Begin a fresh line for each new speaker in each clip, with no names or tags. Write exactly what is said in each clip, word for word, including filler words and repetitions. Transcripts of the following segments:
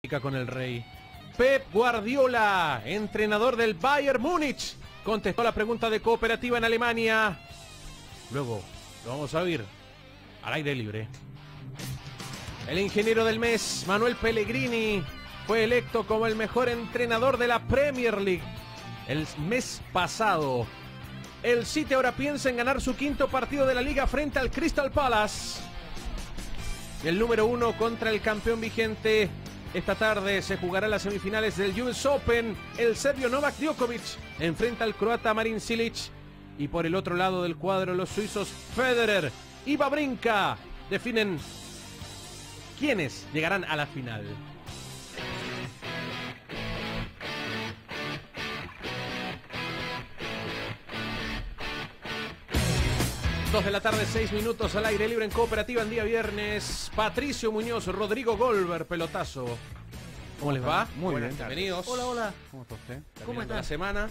con el rey. Pep Guardiola, entrenador del Bayern Múnich, contestó la pregunta de Cooperativa en Alemania. Luego lo vamos a oír al aire libre. El ingeniero del mes, Manuel Pellegrini, fue electo como el mejor entrenador de la Premier League el mes pasado. El City ahora piensa en ganar su quinto partido de la liga frente al Crystal Palace. Y el número uno contra el campeón vigente. Esta tarde se jugará las semifinales del U S Open. El serbio Novak Djokovic enfrenta al croata Marin Cilic. Y por el otro lado del cuadro, los suizos Federer y Wawrinka definen quiénes llegarán a la final. Dos de la tarde, seis minutos al aire libre en Cooperativa en día viernes. Patricio Muñoz, Rodrigo Golver, pelotazo. ¿Cómo les va?
Muy
Buenas
bien.
tardes. Bienvenidos.
Hola, hola.
¿Cómo está usted?
¿Cómo está?
La semana.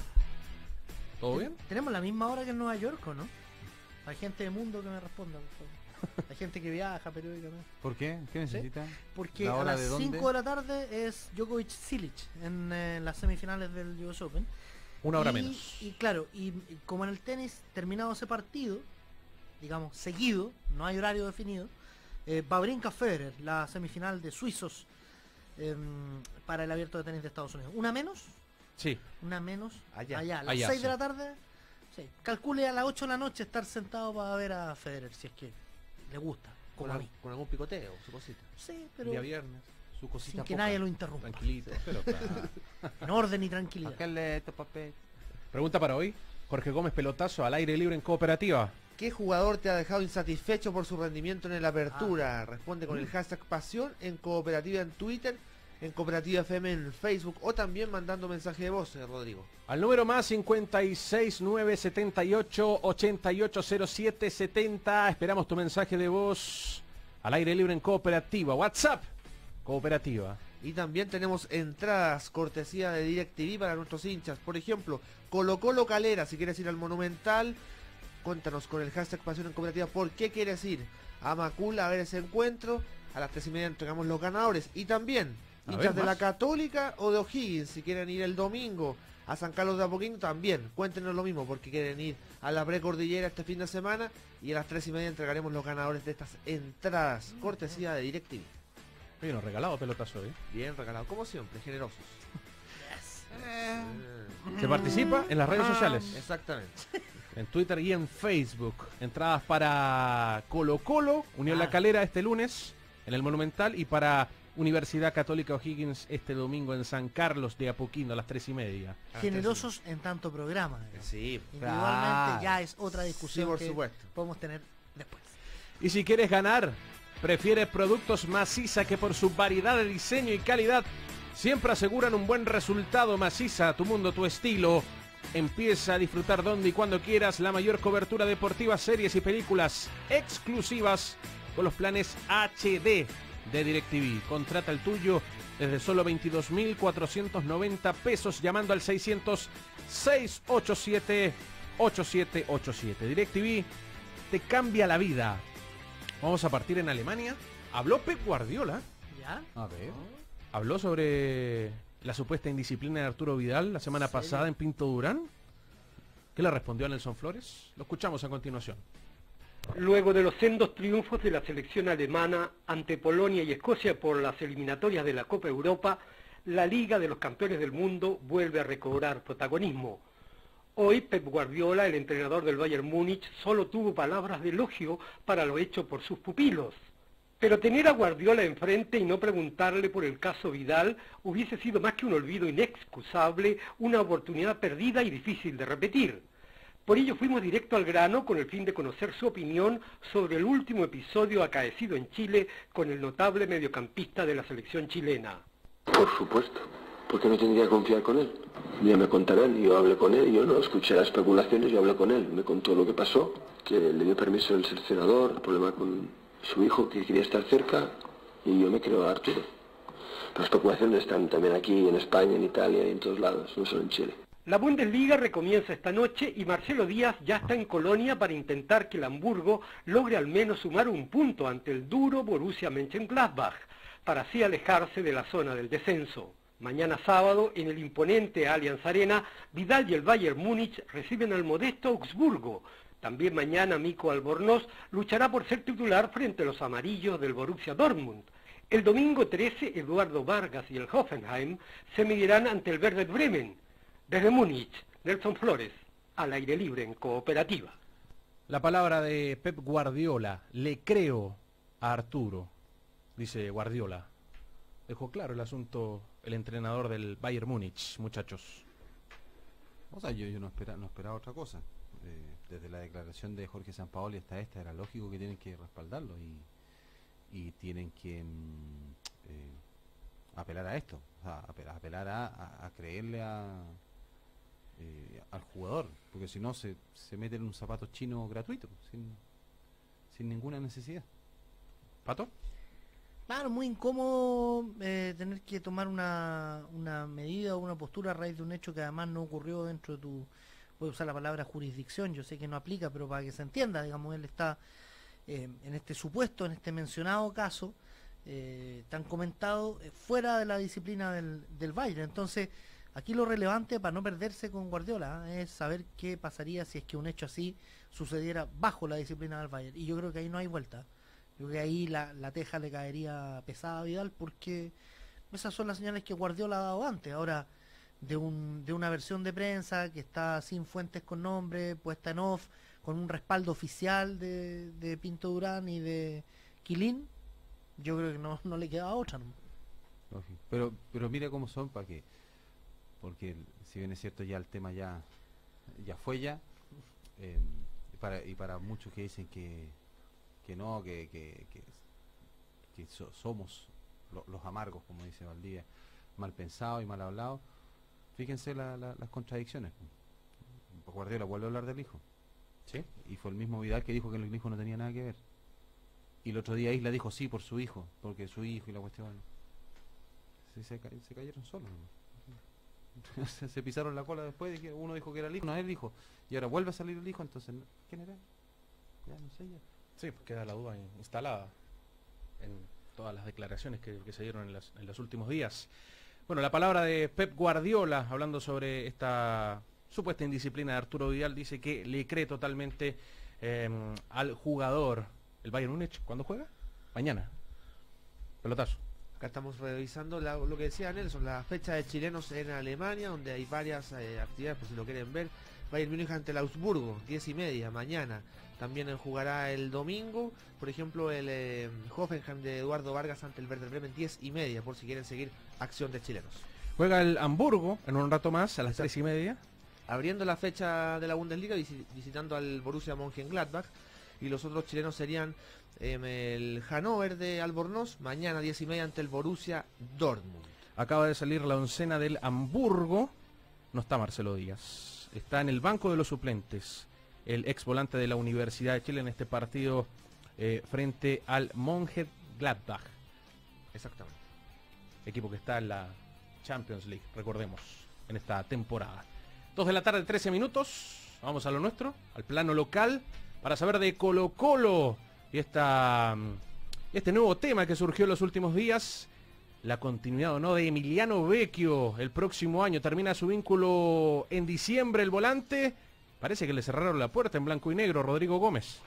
¿Todo bien?
Tenemos la misma hora que en Nueva York, ¿o no? Hay gente de mundo que me responda, por favor. Hay gente que viaja periódicamente.
¿Por qué? ¿Qué necesita?
Porque
¿La
a
hora
las
de dónde?
cinco de la tarde es Djokovic Cilic en eh, las semifinales del U S Open.
Una hora
y,
menos.
Y claro, y, y como en el tenis, terminado ese partido, digamos, seguido, no hay horario definido, eh, Wawrinka Federer, la semifinal de suizos eh, para el abierto de tenis de Estados Unidos. ¿Una menos?
Sí.
Una menos.
Allá.
Allá, a las
Allá,
seis
sí.
de la tarde. Sí. Calcule a las ocho de la noche estar sentado para ver a Federer, si es que le gusta, como a mí.
Con algún picoteo, su cosita.
Sí, pero
Día viernes.
Su cosita
sin que
poca.
nadie lo interrumpa.
Tranquilito. Pero para...
En orden y tranquilidad.
¿Para qué lee estos papeles?
Pregunta para hoy. Jorge Gómez, pelotazo al aire libre en Cooperativa.
¿Qué jugador te ha dejado insatisfecho por su rendimiento en el Apertura? Responde con el hashtag Pasión en Cooperativa en Twitter, en Cooperativa F M en Facebook o también mandando mensaje de voz, eh, Rodrigo.
Al número más cincuenta y seis nueve setenta y ocho ochenta y ocho cero siete setenta. Esperamos tu mensaje de voz al aire libre en Cooperativa. WhatsApp Cooperativa.
Y también tenemos entradas cortesía de DirecTV para nuestros hinchas. Por ejemplo, Colo Colo Calera, si quieres ir al Monumental, cuéntanos con el hashtag Pasión en Cooperativa por qué quieres ir a Macul a ver ese encuentro. A las tres y media entregamos los ganadores. Y también
A
hinchas
ver,
de
más.
la Católica o de O'Higgins, si quieren ir el domingo a San Carlos de Apoquindo, también cuéntenos lo mismo porque quieren ir a la precordillera este fin de semana. Y a las tres y media entregaremos los ganadores de estas entradas cortesía de DirecTV.
Oye, nos regalado pelotazo hoy.
Bien regalado, como siempre, generosos.
Eh,
Se participa en las redes
Ah.
sociales.
Exactamente.
En Twitter y en Facebook. Entradas para Colo Colo, Unión
Ah.
La Calera este lunes en el Monumental y para Universidad Católica O'Higgins este domingo en San Carlos de Apoquindo a las tres y media.
Generosos en tanto programa. digamos.
Sí,
Individualmente
claro.
ya es otra discusión
Sí, por
que
supuesto.
podemos tener después.
Y si quieres ganar, prefieres productos Maciza que por su variedad de diseño y calidad siempre aseguran un buen resultado. Maciza, tu mundo, tu estilo. Empieza a disfrutar donde y cuando quieras la mayor cobertura deportiva, series y películas exclusivas con los planes H D de DirecTV. Contrata el tuyo desde solo veintidós mil cuatrocientos noventa pesos llamando al seiscientos seis ochenta y siete ochenta y siete ochenta y siete. DirecTV te cambia la vida. Vamos a partir en Alemania. Habló Pep Guardiola.
¿Ya?
a ver.
Habló sobre la supuesta indisciplina de Arturo Vidal la semana
¿En serio?
pasada en Pinto Durán. ¿Qué le respondió a Nelson Flores? Lo escuchamos a continuación.
Luego de los sendos triunfos de la selección alemana ante Polonia y Escocia por las eliminatorias de la Copa Europa, la Liga de los Campeones del Mundo vuelve a recobrar protagonismo. Hoy Pep Guardiola, el entrenador del Bayern Múnich, solo tuvo palabras de elogio para lo hecho por sus pupilos. Pero tener a Guardiola enfrente y no preguntarle por el caso Vidal hubiese sido más que un olvido inexcusable, una oportunidad perdida y difícil de repetir. Por ello fuimos directo al grano con el fin de conocer su opinión sobre el último episodio acaecido en Chile con el notable mediocampista de la selección chilena.
Por supuesto, porque no tendría que confiar con él. Ya me contarán, yo hablé con él, yo no escuché las especulaciones, yo hablé con él, me contó lo que pasó, que le dio permiso el seleccionador, el problema con su hijo que quería estar cerca, y yo me creo a Arturo. Las especulaciones están también aquí, en España, en Italia y en todos lados, no solo en Chile.
La Bundesliga recomienza esta noche y Marcelo Díaz ya está en Colonia para intentar que el Hamburgo logre al menos sumar un punto ante el duro Borussia Mönchengladbach. para así alejarse de la zona del descenso. Mañana sábado, en el imponente Allianz Arena, Vidal y el Bayern Múnich reciben al modesto Augsburgo. También mañana Mico Albornoz luchará por ser titular frente a los amarillos del Borussia Dortmund. El domingo trece, Eduardo Vargas y el Hoffenheim se medirán ante el Werder Bremen. Desde Múnich, Nelson Flores, al aire libre en Cooperativa.
La palabra de Pep Guardiola, le creo a Arturo, dice Guardiola. Dejó claro el asunto el entrenador del Bayern Múnich, muchachos.
O sea, yo, yo no, espera, no esperaba otra cosa. Eh, desde la declaración de Jorge Sampaoli hasta esta, era lógico que tienen que respaldarlo y, y tienen que mm, eh, apelar a esto, o sea, apelar, apelar a, a, a creerle a, eh, al jugador, porque si no se, se mete en un zapato chino gratuito, sin, sin ninguna necesidad.
¿Pato?
Claro, muy incómodo eh, tener que tomar una, una medida o una postura a raíz de un hecho que además no ocurrió dentro de tu, voy a usar la palabra jurisdicción, yo sé que no aplica, pero para que se entienda, digamos, él está eh, en este supuesto, en este mencionado caso, eh, tan comentado, eh, fuera de la disciplina del, del Bayern. Entonces, aquí lo relevante para no perderse con Guardiola ¿eh? es saber qué pasaría si es que un hecho así sucediera bajo la disciplina del Bayern. Y yo creo que ahí no hay vuelta. Yo creo que ahí la, la teja le caería pesada a Vidal, porque esas son las señales que Guardiola ha dado antes. Ahora, de un de una versión de prensa que está sin fuentes con nombre, puesta en off, con un respaldo oficial de, de Pinto Durán y de Quilín, yo creo que no, no le queda otra, ¿no?
Lógico. Pero, pero mira cómo son, para que, porque si bien es cierto ya el tema ya, ya fue ya, eh, para, y para muchos que dicen que que no, que, que, que, que so, somos lo, los amargos, como dice Valdivia, mal pensados y mal hablados. Fíjense la, la, las contradicciones. Guardiola vuelve a hablar del hijo,
¿sí?
Y fue el mismo Vidal que dijo que el hijo no tenía nada que ver. Y el otro día Isla dijo sí por su hijo, porque su hijo y la cuestión. Sí, se, ca se cayeron solos, ¿no? se, se pisaron la cola después de que uno dijo que era el hijo, no es el hijo, y ahora vuelve a salir el hijo, entonces ¿quién era? Ya no sé ya.
Sí, pues queda la duda instalada en todas las declaraciones que, que se dieron en, las, en los últimos días. Bueno, la palabra de Pep Guardiola, hablando sobre esta supuesta indisciplina de Arturo Vidal, dice que le cree totalmente eh, al jugador. ¿El Bayern Múnich cuándo juega? Mañana. Pelotazo.
Acá estamos revisando la, lo que decía Nelson, la fecha de chilenos en Alemania, donde hay varias eh, actividades, por si lo quieren ver. Bayern Múnich ante el Augsburgo, diez y media, mañana. También jugará el domingo, por ejemplo, el eh, Hoffenheim de Eduardo Vargas ante el Werder Bremen, diez y media, por si quieren seguir acción de chilenos.
Juega el Hamburgo en un rato más, a las tres y media.
Abriendo la fecha de la Bundesliga, visitando al Borussia Mönchengladbach. Y los otros chilenos serían eh, el Hannover de Albornoz, mañana diez y media ante el Borussia Dortmund.
Acaba de salir la oncena del Hamburgo. No está Marcelo Díaz. Está en el banco de los suplentes el ex volante de la Universidad de Chile en este partido eh, frente al Mönchengladbach.
Exactamente.
Equipo que está en la Champions League, recordemos, en esta temporada. Dos de la tarde, trece minutos. Vamos a lo nuestro, al plano local, para saber de Colo Colo y esta, este nuevo tema que surgió en los últimos días. La continuidad o no de Emiliano Vecchio el próximo año. Termina su vínculo en diciembre el volante. Parece que le cerraron la puerta en blanco y negro. Rodrigo Gómez.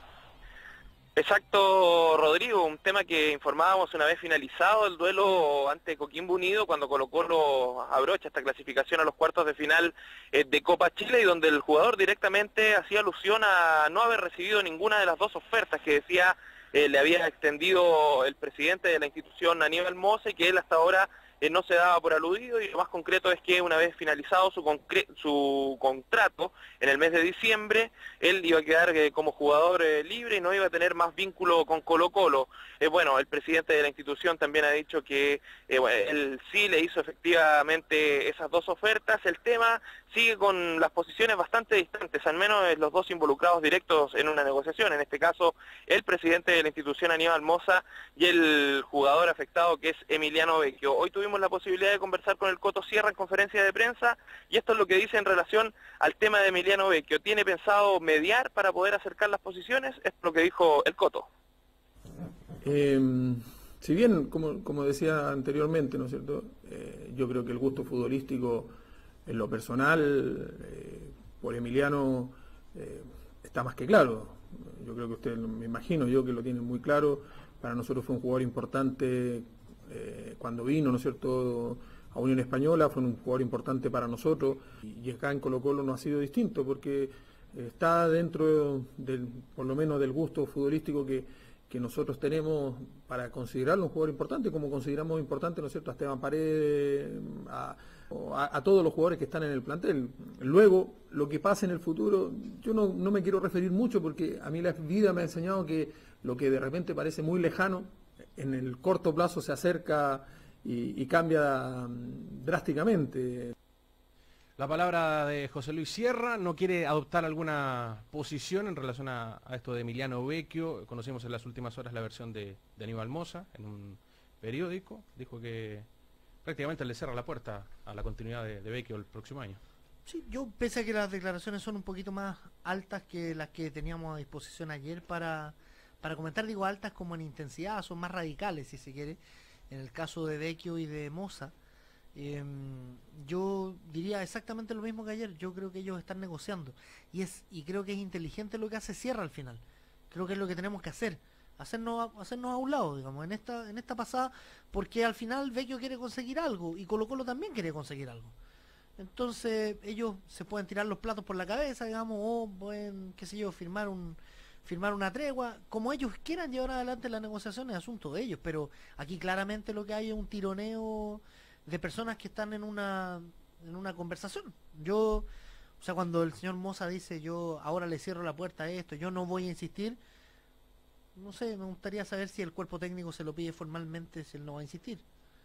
Exacto, Rodrigo, un tema que informábamos una vez finalizado el duelo ante Coquimbo Unido, cuando Colo Colo abrocha esta clasificación a los cuartos de final eh, de Copa Chile, y donde el jugador directamente hacía alusión a no haber recibido ninguna de las dos ofertas que decía eh, le había extendido el presidente de la institución, Aníbal Mose, que él hasta ahora Eh, no se daba por aludido, y lo más concreto es que una vez finalizado su, su contrato en el mes de diciembre, él iba a quedar eh, como jugador eh, libre y no iba a tener más vínculo con Colo Colo. Eh, bueno, el presidente de la institución también ha dicho que eh, bueno, él sí le hizo efectivamente esas dos ofertas. El tema sigue con las posiciones bastante distantes, al menos los dos involucrados directos en una negociación, en este caso el presidente de la institución, Aníbal Mosa, y el jugador afectado, que es Emiliano Vecchio. Hoy tuvimos la posibilidad de conversar con el Coto Sierra en conferencia de prensa, y esto es lo que dice en relación al tema de Emiliano Vecchio. ¿Tiene pensado mediar para poder acercar las posiciones? Es lo que dijo el Coto.
Eh, si bien, como, como decía anteriormente, ¿no es cierto? Eh, yo creo que el gusto futbolístico, en lo personal, eh, por Emiliano, eh, está más que claro. Yo creo que usted, me imagino yo que lo tiene muy claro. Para nosotros fue un jugador importante eh, cuando vino, ¿no es cierto?, a Unión Española, fue un jugador importante para nosotros, y acá en Colo-Colo no ha sido distinto, porque está dentro del, por lo menos del gusto futbolístico que, que nosotros tenemos para considerarlo un jugador importante, como consideramos importante, ¿no es cierto?, a Esteban Paredes, a, a, a todos los jugadores que están en el plantel. Luego, lo que pase en el futuro, yo no, no me quiero referir mucho, porque a mí la vida me ha enseñado que lo que de repente parece muy lejano, en el corto plazo se acerca y, y cambia um, drásticamente.
La palabra de José Luis Sierra. ¿No quiere adoptar alguna posición en relación a, a esto de Emiliano Vecchio? Conocimos en las últimas horas la versión de, de Aníbal Mosa en un periódico. Dijo que prácticamente le cierra la puerta a la continuidad de, de Vecchio el próximo año.
Sí, yo pese a que las declaraciones son un poquito más altas que las que teníamos a disposición ayer para, para comentar, digo altas como en intensidad, son más radicales si se quiere, en el caso de Vecchio y de Mosa. Eh, yo diría exactamente lo mismo que ayer. Yo creo que ellos están negociando y es y creo que es inteligente lo que hace Sierra al final. Creo que es lo que tenemos que hacer, hacernos a, hacernos a un lado, digamos, en esta en esta pasada, porque al final Vecchio quiere conseguir algo y Colo-Colo también quiere conseguir algo. Entonces ellos se pueden tirar los platos por la cabeza, digamos, o pueden, qué sé yo, firmar un firmar una tregua, como ellos quieran llevar adelante la negociación, es asunto de ellos, pero aquí claramente lo que hay es un tironeo de personas que están en una en una conversación. Yo, o sea, cuando el señor Mosa dice yo ahora le cierro la puerta a esto, yo no voy a insistir, no sé, me gustaría saber si el cuerpo técnico se lo pide formalmente, si él no va a insistir.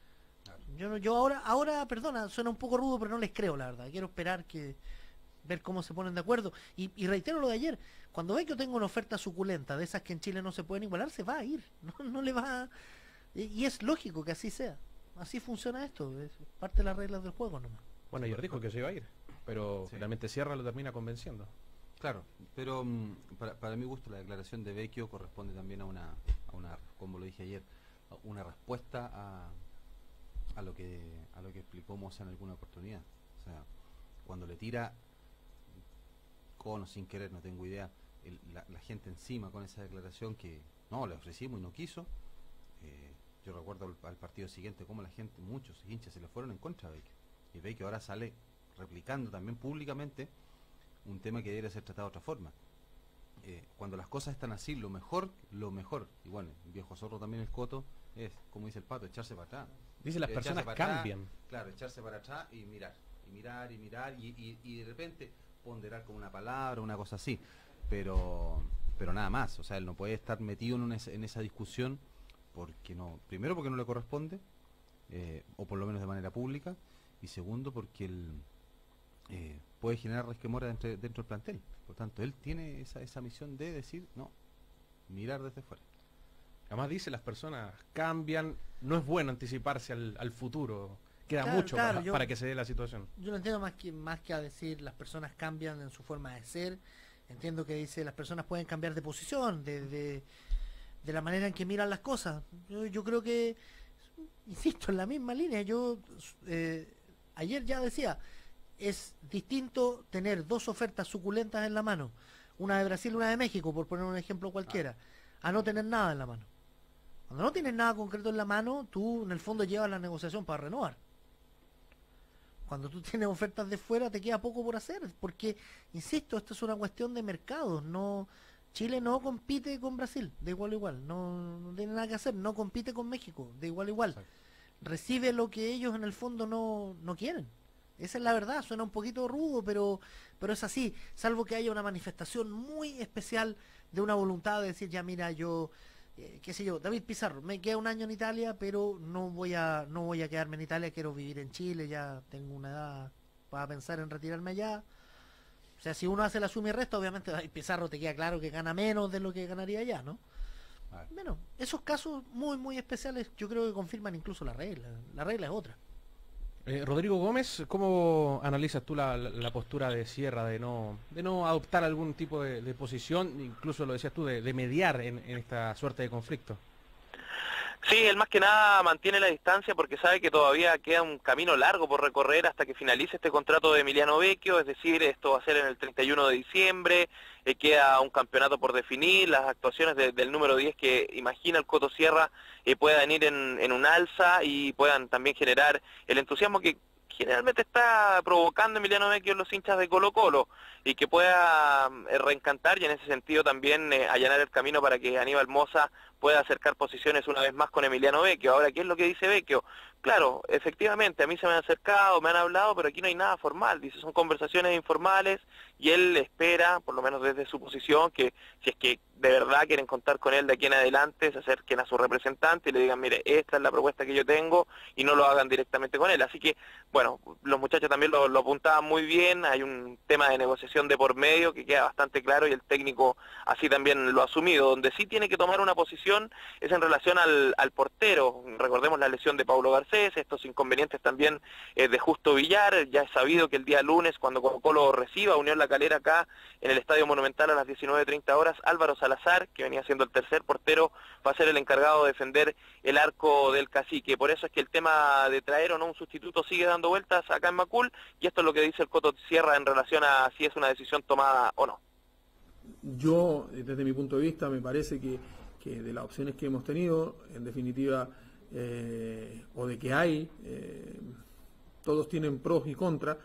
Yo no, yo ahora, ahora, perdona, suena un poco rudo, pero no les creo, la verdad. Quiero esperar que ver cómo se ponen de acuerdo. Y, y reitero lo de ayer, cuando ve que yo tengo una oferta suculenta, de esas que en Chile no se pueden igualar, se va a ir. No, no le va a... y, y es lógico que así sea. Así funciona esto, es parte de las reglas del juego nomás.
Bueno, ayer dijo que se iba a ir, pero
Sí.
realmente Sierra lo termina convenciendo.
Claro, pero um, para, para mi gusto la declaración de Vecchio corresponde también a una, a una, como lo dije ayer, a una respuesta a, a lo que a lo que explicó Mosa en alguna oportunidad. O sea, cuando le tira con o sin querer, no tengo idea, el, la, la gente encima con esa declaración que no, le ofrecimos y no quiso. Eh, yo recuerdo al, al partido siguiente cómo la gente, muchos hinchas se le fueron en contra de Vecchio. Y Vecchio ahora sale replicando también públicamente un tema que debería ser tratado de otra forma. Eh, cuando las cosas están así, lo mejor, lo mejor, y bueno, viejo zorro también el Coto, es, como dice el Pato, echarse para atrás.
Dice las
Echarse
personas
para atrás,
cambian.
claro, echarse para atrás y mirar, y mirar, y mirar, y, y, y de repente ponderar con una palabra, una cosa así. Pero pero nada más, o sea, él no puede estar metido en, una, en esa discusión, porque no, primero porque no le corresponde, eh, o por lo menos de manera pública, y segundo porque él eh, puede generar resquemora dentro, dentro del plantel. Por tanto, él tiene esa, esa misión de decir, no, mirar desde fuera.
Además dice, las personas cambian, no es bueno anticiparse al, al futuro, queda
Claro,
mucho
claro,
para,
yo-
para que se dé la situación.
Yo no entiendo más que más que a decir las personas cambian en su forma de ser. Entiendo que dice las personas pueden cambiar de posición, de, de, de la manera en que miran las cosas. Yo, yo creo que, insisto, en la misma línea. Yo eh, ayer ya decía, es distinto tener dos ofertas suculentas en la mano, una de Brasil y una de México, por poner un ejemplo cualquiera, a no tener nada en la mano. Cuando no tienes nada concreto en la mano, tú en el fondo llevas la negociación para renovar. Cuando tú tienes ofertas de fuera te queda poco por hacer, porque, insisto, esto es una cuestión de mercados. No, Chile no compite con Brasil de igual a igual, no, no tiene nada que hacer, no compite con México de igual a igual.
Exacto.
Recibe lo que ellos en el fondo no, no quieren. Esa es la verdad, suena un poquito rudo, pero, pero es así, salvo que haya una manifestación muy especial de una voluntad de decir, ya mira, yo... Eh, qué sé yo, David Pizarro, me queda un año en Italia, pero no voy a no voy a quedarme en Italia, quiero vivir en Chile, ya tengo una edad para pensar en retirarme allá. O sea, si uno hace la suma y resta, obviamente David Pizarro te queda claro que gana menos de lo que ganaría allá, ¿no?
A ver.
Bueno, esos casos muy muy especiales yo creo que confirman incluso la regla. La regla es otra.
Eh, Rodrigo Gómez, ¿cómo analizas tú la, la, la postura de Sierra de no de no adoptar algún tipo de, de posición, incluso lo decías tú, de, de mediar en, en esta suerte de conflicto?
Sí, él más que nada mantiene la distancia porque sabe que todavía queda un camino largo por recorrer hasta que finalice este contrato de Emiliano Vecchio, es decir, esto va a ser en el treinta y uno de diciembre, eh, queda un campeonato por definir, las actuaciones de, del número diez que imagina el Coto Sierra eh, puedan ir en, en un alza y puedan también generar el entusiasmo que generalmente está provocando Emiliano Vecchio en los hinchas de Colo Colo y que pueda eh, reencantar y en ese sentido también eh, allanar el camino para que Aníbal Mosa pueda acercar posiciones una vez más con Emiliano Vecchio. Ahora, ¿qué es lo que dice Vecchio? Claro, efectivamente, a mí se me han acercado, me han hablado, pero aquí no hay nada formal, dice, son conversaciones informales y él espera, por lo menos desde su posición, que si es que de verdad quieren contar con él de aquí en adelante, se acerquen a su representante y le digan, mire, esta es la propuesta que yo tengo y no lo hagan directamente con él. Así que, bueno, los muchachos también lo, lo apuntaban muy bien, hay un tema de negociación de por medio que queda bastante claro y el técnico así también lo ha asumido. Donde sí tiene que tomar una posición es en relación al, al portero. Recordemos la lesión de Paulo Garcés, estos inconvenientes también eh, de Justo Villar. Ya es sabido que el día lunes, cuando Colo Colo reciba a Unión La Calera acá en el Estadio Monumental a las diecinueve treinta horas, Álvaro Salazar, que venía siendo el tercer portero, va a ser el encargado de defender el arco del Cacique. Por eso es que el tema de traer o no un sustituto sigue dando vueltas acá en Macul, y esto es lo que dice el Coto Sierra en relación a si es una decisión tomada o no.
Yo, desde mi punto de vista, me parece que, que de las opciones que hemos tenido, en definitiva, eh, o de que hay, eh, todos tienen pros y contras,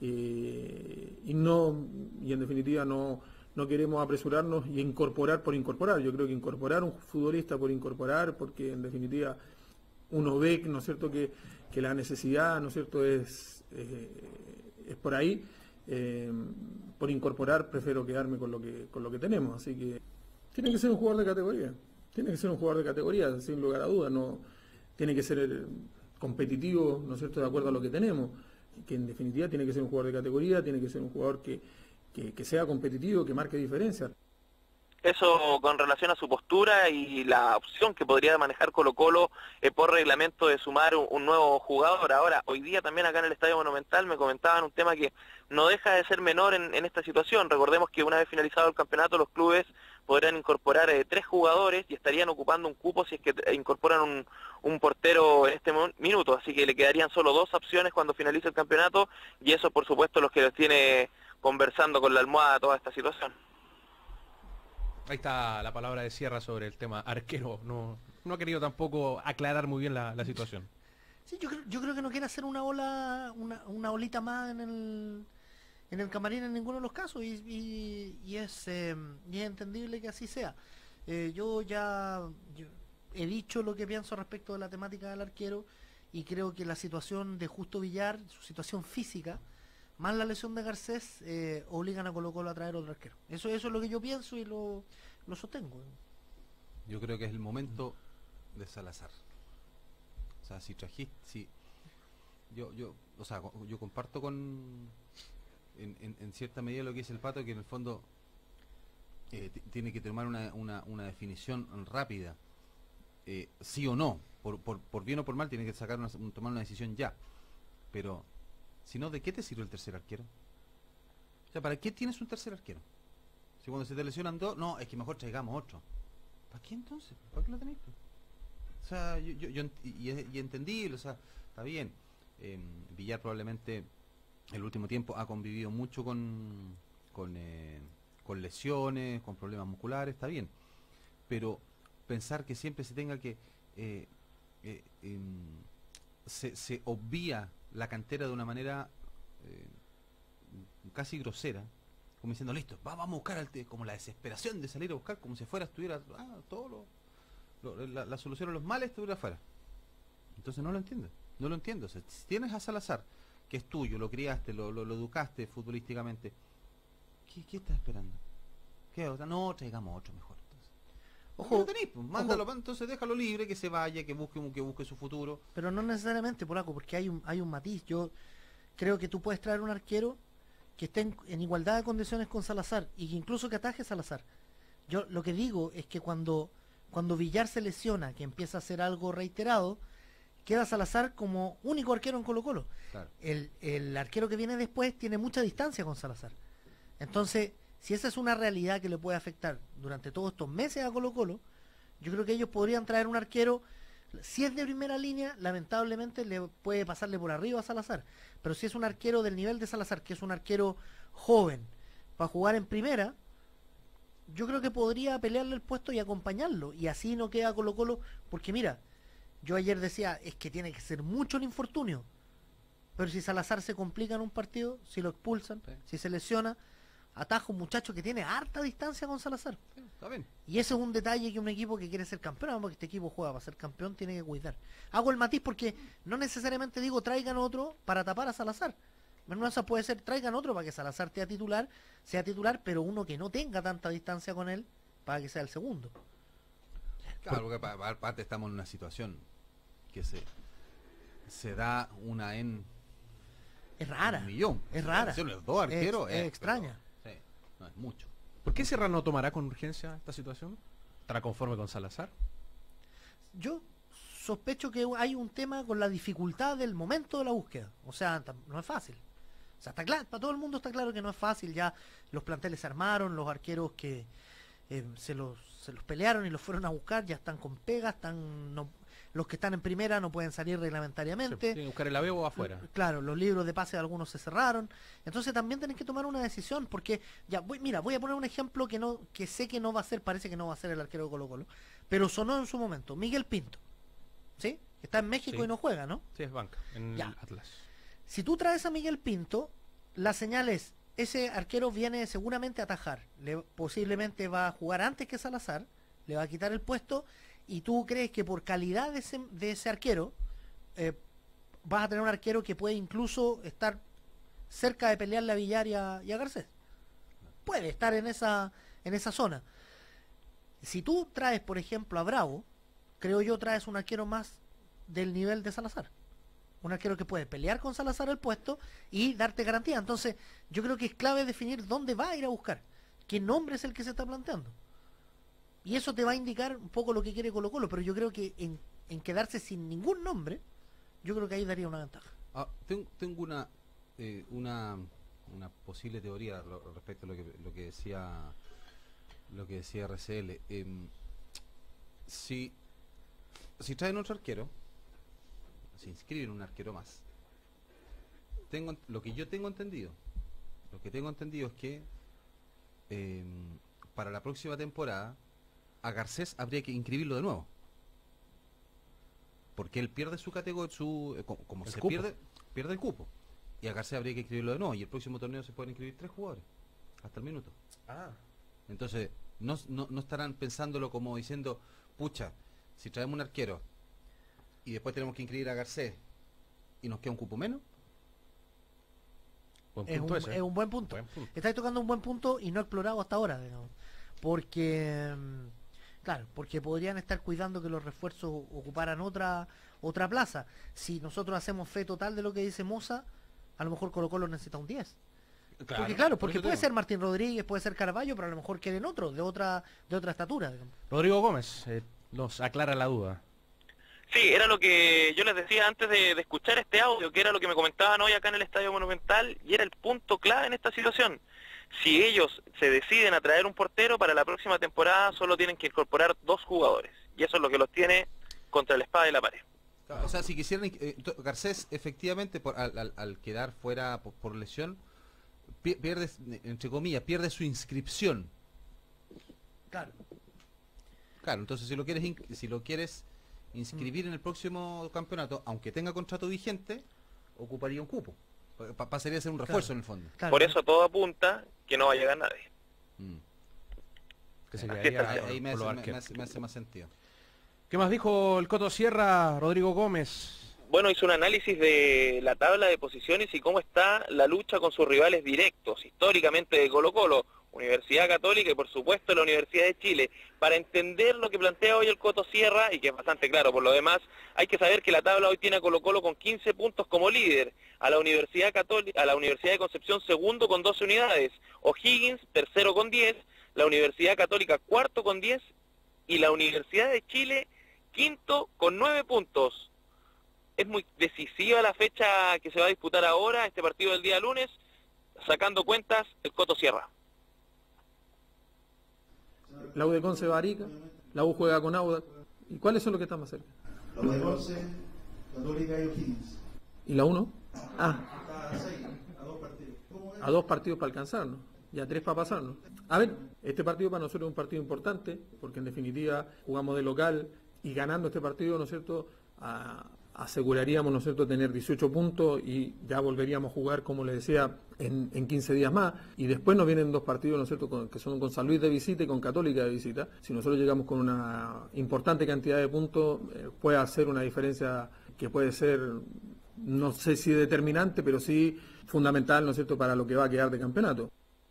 eh, y no, y en definitiva no, no queremos apresurarnos y incorporar por incorporar. Yo creo que incorporar un futbolista por incorporar, porque en definitiva uno ve, ¿no es cierto?, que, que la necesidad, ¿no es cierto?, es, eh, es por ahí. Eh, por incorporar prefiero quedarme con lo que con lo que tenemos, así que tiene que ser un jugador de categoría, tiene que ser un jugador de categoría, sin lugar a dudas, no tiene que ser competitivo, ¿no es cierto?, de acuerdo a lo que tenemos, que en definitiva tiene que ser un jugador de categoría, tiene que ser un jugador que, que, que sea competitivo, que marque diferencia.
Eso con relación a su postura y la opción que podría manejar Colo Colo eh, por reglamento de sumar un, un nuevo jugador. Ahora, hoy día también acá en el Estadio Monumental me comentaban un tema que no deja de ser menor en, en esta situación. Recordemos que una vez finalizado el campeonato los clubes podrán incorporar eh, tres jugadores y estarían ocupando un cupo si es que eh, incorporan un, un portero en este minuto. Así que le quedarían solo dos opciones cuando finalice el campeonato y eso por supuesto los que los tiene conversando con la almohada toda esta situación.
Ahí está la palabra de Sierra sobre el tema arquero. No, no ha querido tampoco aclarar muy bien la, la situación.
Sí, yo creo, yo creo que no quiere hacer una ola, una, una olita más en el, en el camarín en ninguno de los casos y, y, y, es, eh, y es entendible que así sea. Eh, yo ya yo he dicho lo que pienso respecto de la temática del arquero y creo que la situación de Justo Villar, su situación física, más la lesión de Garcés, eh, obligan a Colo Colo a traer otro arquero. Eso, eso es lo que yo pienso y lo, lo sostengo.
Yo creo que es el momento de Salazar. O sea, si trajiste, si yo, yo, o sea, yo comparto con en, en, en cierta medida lo que dice el Pato, que en el fondo eh, tiene que tomar una, una, una definición rápida, eh, sí o no, por, por, por bien o por mal tiene que sacar una, tomar una decisión ya, pero si no, ¿de qué te sirve el tercer arquero? O sea, ¿para qué tienes un tercer arquero? Si cuando se te lesionan dos, no, es que mejor traigamos otro. ¿Para qué entonces? ¿Para qué lo tenéis? O sea, yo, yo, yo y, y entendible, o sea, está bien. Eh, Villar probablemente el último tiempo ha convivido mucho con con, eh, con lesiones, con problemas musculares, está bien. Pero pensar que siempre se tenga que eh, eh, eh, se, se obvia la cantera de una manera eh, casi grosera, como diciendo, listo, va, vamos a buscar, al te como la desesperación de salir a buscar, como si fuera, estuviera, ah, todo lo, lo, la, la solución a los males estuviera afuera. Entonces no lo entiendo, no lo entiendo. O sea, si tienes a Salazar, que es tuyo, lo criaste, lo, lo, lo educaste futbolísticamente, ¿qué, qué estás esperando? ¿Qué otra? No, traigamos otro mejor. Entonces. Ojo, lo tenéis, pues, mándalo, ojo. Entonces déjalo libre, que se vaya, que busque, que busque su futuro.
Pero no necesariamente, Polaco, porque hay un, hay un matiz. Yo creo que tú puedes traer un arquero que esté en, en igualdad de condiciones con Salazar y que incluso que ataje Salazar. Yo lo que digo es que cuando, cuando Villar se lesiona, que empieza a hacer algo reiterado, queda Salazar como único arquero en Colo Colo. Claro. El, el arquero que viene después tiene mucha distancia con Salazar. Entonces, si esa es una realidad que le puede afectar durante todos estos meses a Colo Colo, yo creo que ellos podrían traer un arquero Si es de primera línea, lamentablemente le puede pasarle por arriba a Salazar. Pero si es un arquero del nivel de Salazar, que es un arquero joven, para jugar en primera, yo creo que podría pelearle el puesto y acompañarlo. Y así no queda Colo Colo, porque mira, yo ayer decía, es que tiene que ser mucho el infortunio. Pero si Salazar se complica en un partido, si lo expulsan,
Sí.
si se lesiona, ataja un muchacho que tiene harta distancia con Salazar.
Sí, está bien.
Y ese es un detalle que un equipo que quiere ser campeón, porque este equipo juega para ser campeón, tiene que cuidar. Hago el matiz porque no necesariamente digo traigan otro para tapar a Salazar. Mendoza puede ser traigan otro para que Salazar sea titular, sea titular, pero uno que no tenga tanta distancia con él para que sea el segundo.
Claro, porque pa- pa- aparte estamos en una situación que se, se da una en
Es rara.
un millón.
Es rara.
Son los dos arqueros.
Es- es
eh,
extraña.
pero, sí, no es mucho.
¿Por qué Sierra no tomará con urgencia esta situación? ¿Estará conforme con Salazar?
Yo sospecho que hay un tema con la dificultad del momento de la búsqueda. O sea, tam- no es fácil. O sea, está claro, para todo el mundo está claro que no es fácil. Ya los planteles se armaron, los arqueros que eh, se los se los pelearon y los fueron a buscar, ya están con pegas, están no, los que están en primera no pueden salir
Sí,
reglamentariamente.
tiene que buscar el aveo afuera.
Claro, los libros de pase de algunos se cerraron. Entonces también tenés que tomar una decisión, porque ya voy, mira, voy a poner un ejemplo que no, que sé que no va a ser, parece que no va a ser el arquero de Colo Colo, pero sonó en su momento, Miguel Pinto, ¿sí? Está en México
Sí.
y no juega, ¿no?
Sí, es banca, en
Ya.
el Atlas.
Si tú traes a Miguel Pinto, la señal es, ese arquero viene seguramente a atajar, le, posiblemente va a jugar antes que Salazar, le va a quitar el puesto, y tú crees que por calidad de ese, de ese arquero, eh, vas a tener un arquero que puede incluso estar cerca de pelearle a Villar y a, y a Garcés. Puede estar en esa, en esa zona. Si tú traes, por ejemplo, a Bravo, creo yo traes un arquero más del nivel de Salazar. Un arquero que puede pelear con Salazar el puesto y darte garantía. Entonces, yo creo que es clave definir dónde va a ir a buscar. ¿Qué nombre es el que se está planteando? Y eso te va a indicar un poco lo que quiere Colo Colo, pero yo creo que en, en quedarse sin ningún nombre, yo creo que ahí daría una ventaja.
Ah, tengo, tengo una, eh, una una posible teoría lo- respecto a lo que lo que decía lo que decía R C L. Em, si si traen otro arquero, se inscriben un arquero más. Tengo lo que yo tengo entendido, lo que tengo entendido es que em, para la próxima temporada a Garcés habría que inscribirlo de nuevo. Porque él pierde su categoría, su eh, como, como
El
se
cupo.
pierde, pierde el cupo. Y a Garcés habría que inscribirlo de nuevo. Y el próximo torneo se pueden inscribir tres jugadores. Hasta el minuto.
Ah.
Entonces, no, no, no estarán pensándolo como diciendo, pucha, si traemos un arquero y después tenemos que inscribir a Garcés y nos queda un cupo menos.
Buen
Es
punto
un,
ese.
es un buen punto.
Buen punto.
Estáis tocando un buen punto y no explorado hasta ahora, digamos. Porque, mm, claro, porque podrían estar cuidando que los refuerzos ocuparan otra otra plaza. Si nosotros hacemos fe total de lo que dice Moza, a lo mejor Colo Colo necesita un diez. Porque claro,
por
porque
eso
puede
te
ser
digo.
Martín Rodríguez, puede ser Carballo, pero a lo mejor quieren otro, de otra de otra estatura, digamos.
Rodrigo Gómez eh, nos aclara la duda.
Sí, era lo que yo les decía antes de, de escuchar este audio, que era lo que me comentaban hoy acá en el Estadio Monumental, y era el punto clave en esta situación. Si ellos se deciden a traer un portero, para la próxima temporada solo tienen que incorporar dos jugadores, y eso es lo que los tiene contra la espada y la pared.
O sea, si quisieran, eh, to- Garcés efectivamente por, al, al- al quedar fuera por, por lesión, pi- pierde, entre comillas, pierde su inscripción.
Claro.
Claro, entonces si lo quieres in- si lo quieres inscribir en el próximo campeonato, aunque tenga contrato vigente, ocuparía un cupo. Pa- pa- pasaría a ser un refuerzo
Claro.
en el fondo.
Claro.
Por eso todo apunta que no va a llegar nadie.
Mm.
Que se
Así
quedaría
está,
Ahí,
por-
ahí me,
por los
hace, me- me
arqueros.
hace- me hace más sentido.
¿Qué más dijo el Coto Sierra, Rodrigo Gómez?
Bueno, hizo un análisis de la tabla de posiciones y cómo está la lucha con sus rivales directos, históricamente de Colo Colo, Universidad Católica y por supuesto la Universidad de Chile. Para entender lo que plantea hoy el Coto Sierra, y que es bastante claro por lo demás, hay que saber que la tabla hoy tiene a Colo Colo con quince puntos como líder, a la Universidad Católica, a la Universidad de Concepción segundo con doce unidades, O'Higgins tercero con diez, la Universidad Católica cuarto con diez y la Universidad de Chile quinto con nueve puntos. Es muy decisiva la fecha que se va a disputar ahora, este partido del día lunes, sacando cuentas el Coto Sierra.
La U de Conce va a Arica, la U juega con Audax. ¿Y cuáles son los que están más cerca?
La U de Conce, Católica y O'Higgins.
¿Y la uno? Ah,
Está a seis, a dos partidos. ¿Cómo ves?
a dos partidos para alcanzarnos y a tres para pasarnos. A ver, este partido para nosotros es un partido importante, porque en definitiva jugamos de local y ganando este partido, ¿no es cierto?, a, aseguraríamos, ¿no es cierto?, tener dieciocho puntos y ya volveríamos a jugar, como le decía, en, en quince días más. Y después nos vienen dos partidos, ¿no es cierto?, con, que son con San Luis de visita y con Católica de visita. Si nosotros llegamos con una importante cantidad de puntos, eh, puede hacer una diferencia que puede ser, no sé si determinante, pero sí fundamental, ¿no es cierto?, para lo que va a quedar de campeonato.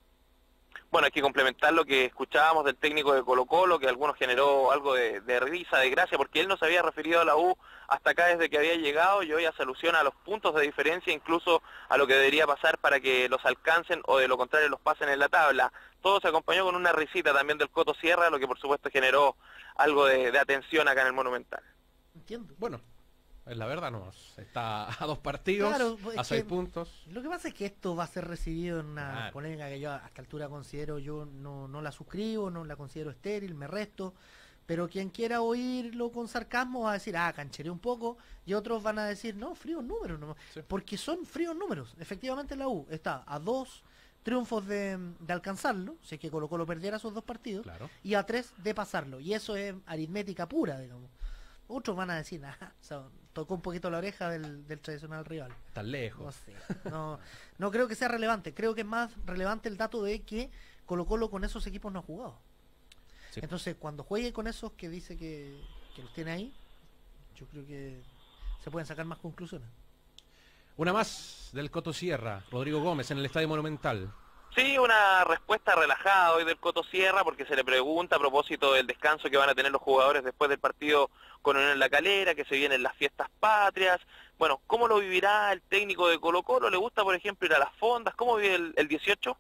Bueno, hay que complementar lo que escuchábamos del técnico de Colo-Colo, que a algunos generó algo de, de risa, de gracia, porque él no se había referido a la U hasta acá desde que había llegado, y hoy hace alusión a los puntos de diferencia, incluso a lo que debería pasar para que los alcancen o de lo contrario los pasen en la tabla. Todo se acompañó con una risita también del Coto Sierra, lo que por supuesto generó algo de, de atención acá en el Monumental.
Entiendo.
Bueno, es la verdad, no, está a dos partidos,
Claro, es
a seis
que
puntos.
Lo que pasa es que esto va a ser recibido en una
Claro.
polémica que yo a esta altura considero, yo no, no la suscribo, no la considero estéril, me resto, pero quien quiera oírlo con sarcasmo va a decir, ah, cancheré un poco, y otros van a decir, no, fríos números, no,
Sí.
porque son fríos números. Efectivamente la U está a dos triunfos de, de alcanzarlo, si es que Colo Colo perdiera esos dos partidos,
Claro.
y a tres de pasarlo, y eso es aritmética pura, digamos. Otros van a decir, ah, o sea, tocó un poquito la oreja del, del tradicional rival.
Tan
No
lejos.
sé, no, no creo que sea relevante. Creo que es más relevante el dato de que Colo Colo con esos equipos no ha jugado.
Sí.
Entonces, cuando juegue con esos que dice que, que los tiene ahí, yo creo que se pueden sacar más conclusiones.
Una más del Coto Sierra, Rodrigo Gómez en el Estadio Monumental.
Sí, una respuesta relajada hoy del Coto Sierra, porque se le pregunta a propósito del descanso que van a tener los jugadores después del partido con Unión La Calera, que se vienen las fiestas patrias. Bueno, ¿cómo lo vivirá el técnico de Colo Colo? ¿Le gusta, por ejemplo, ir a las fondas? ¿Cómo vive el, el dieciocho?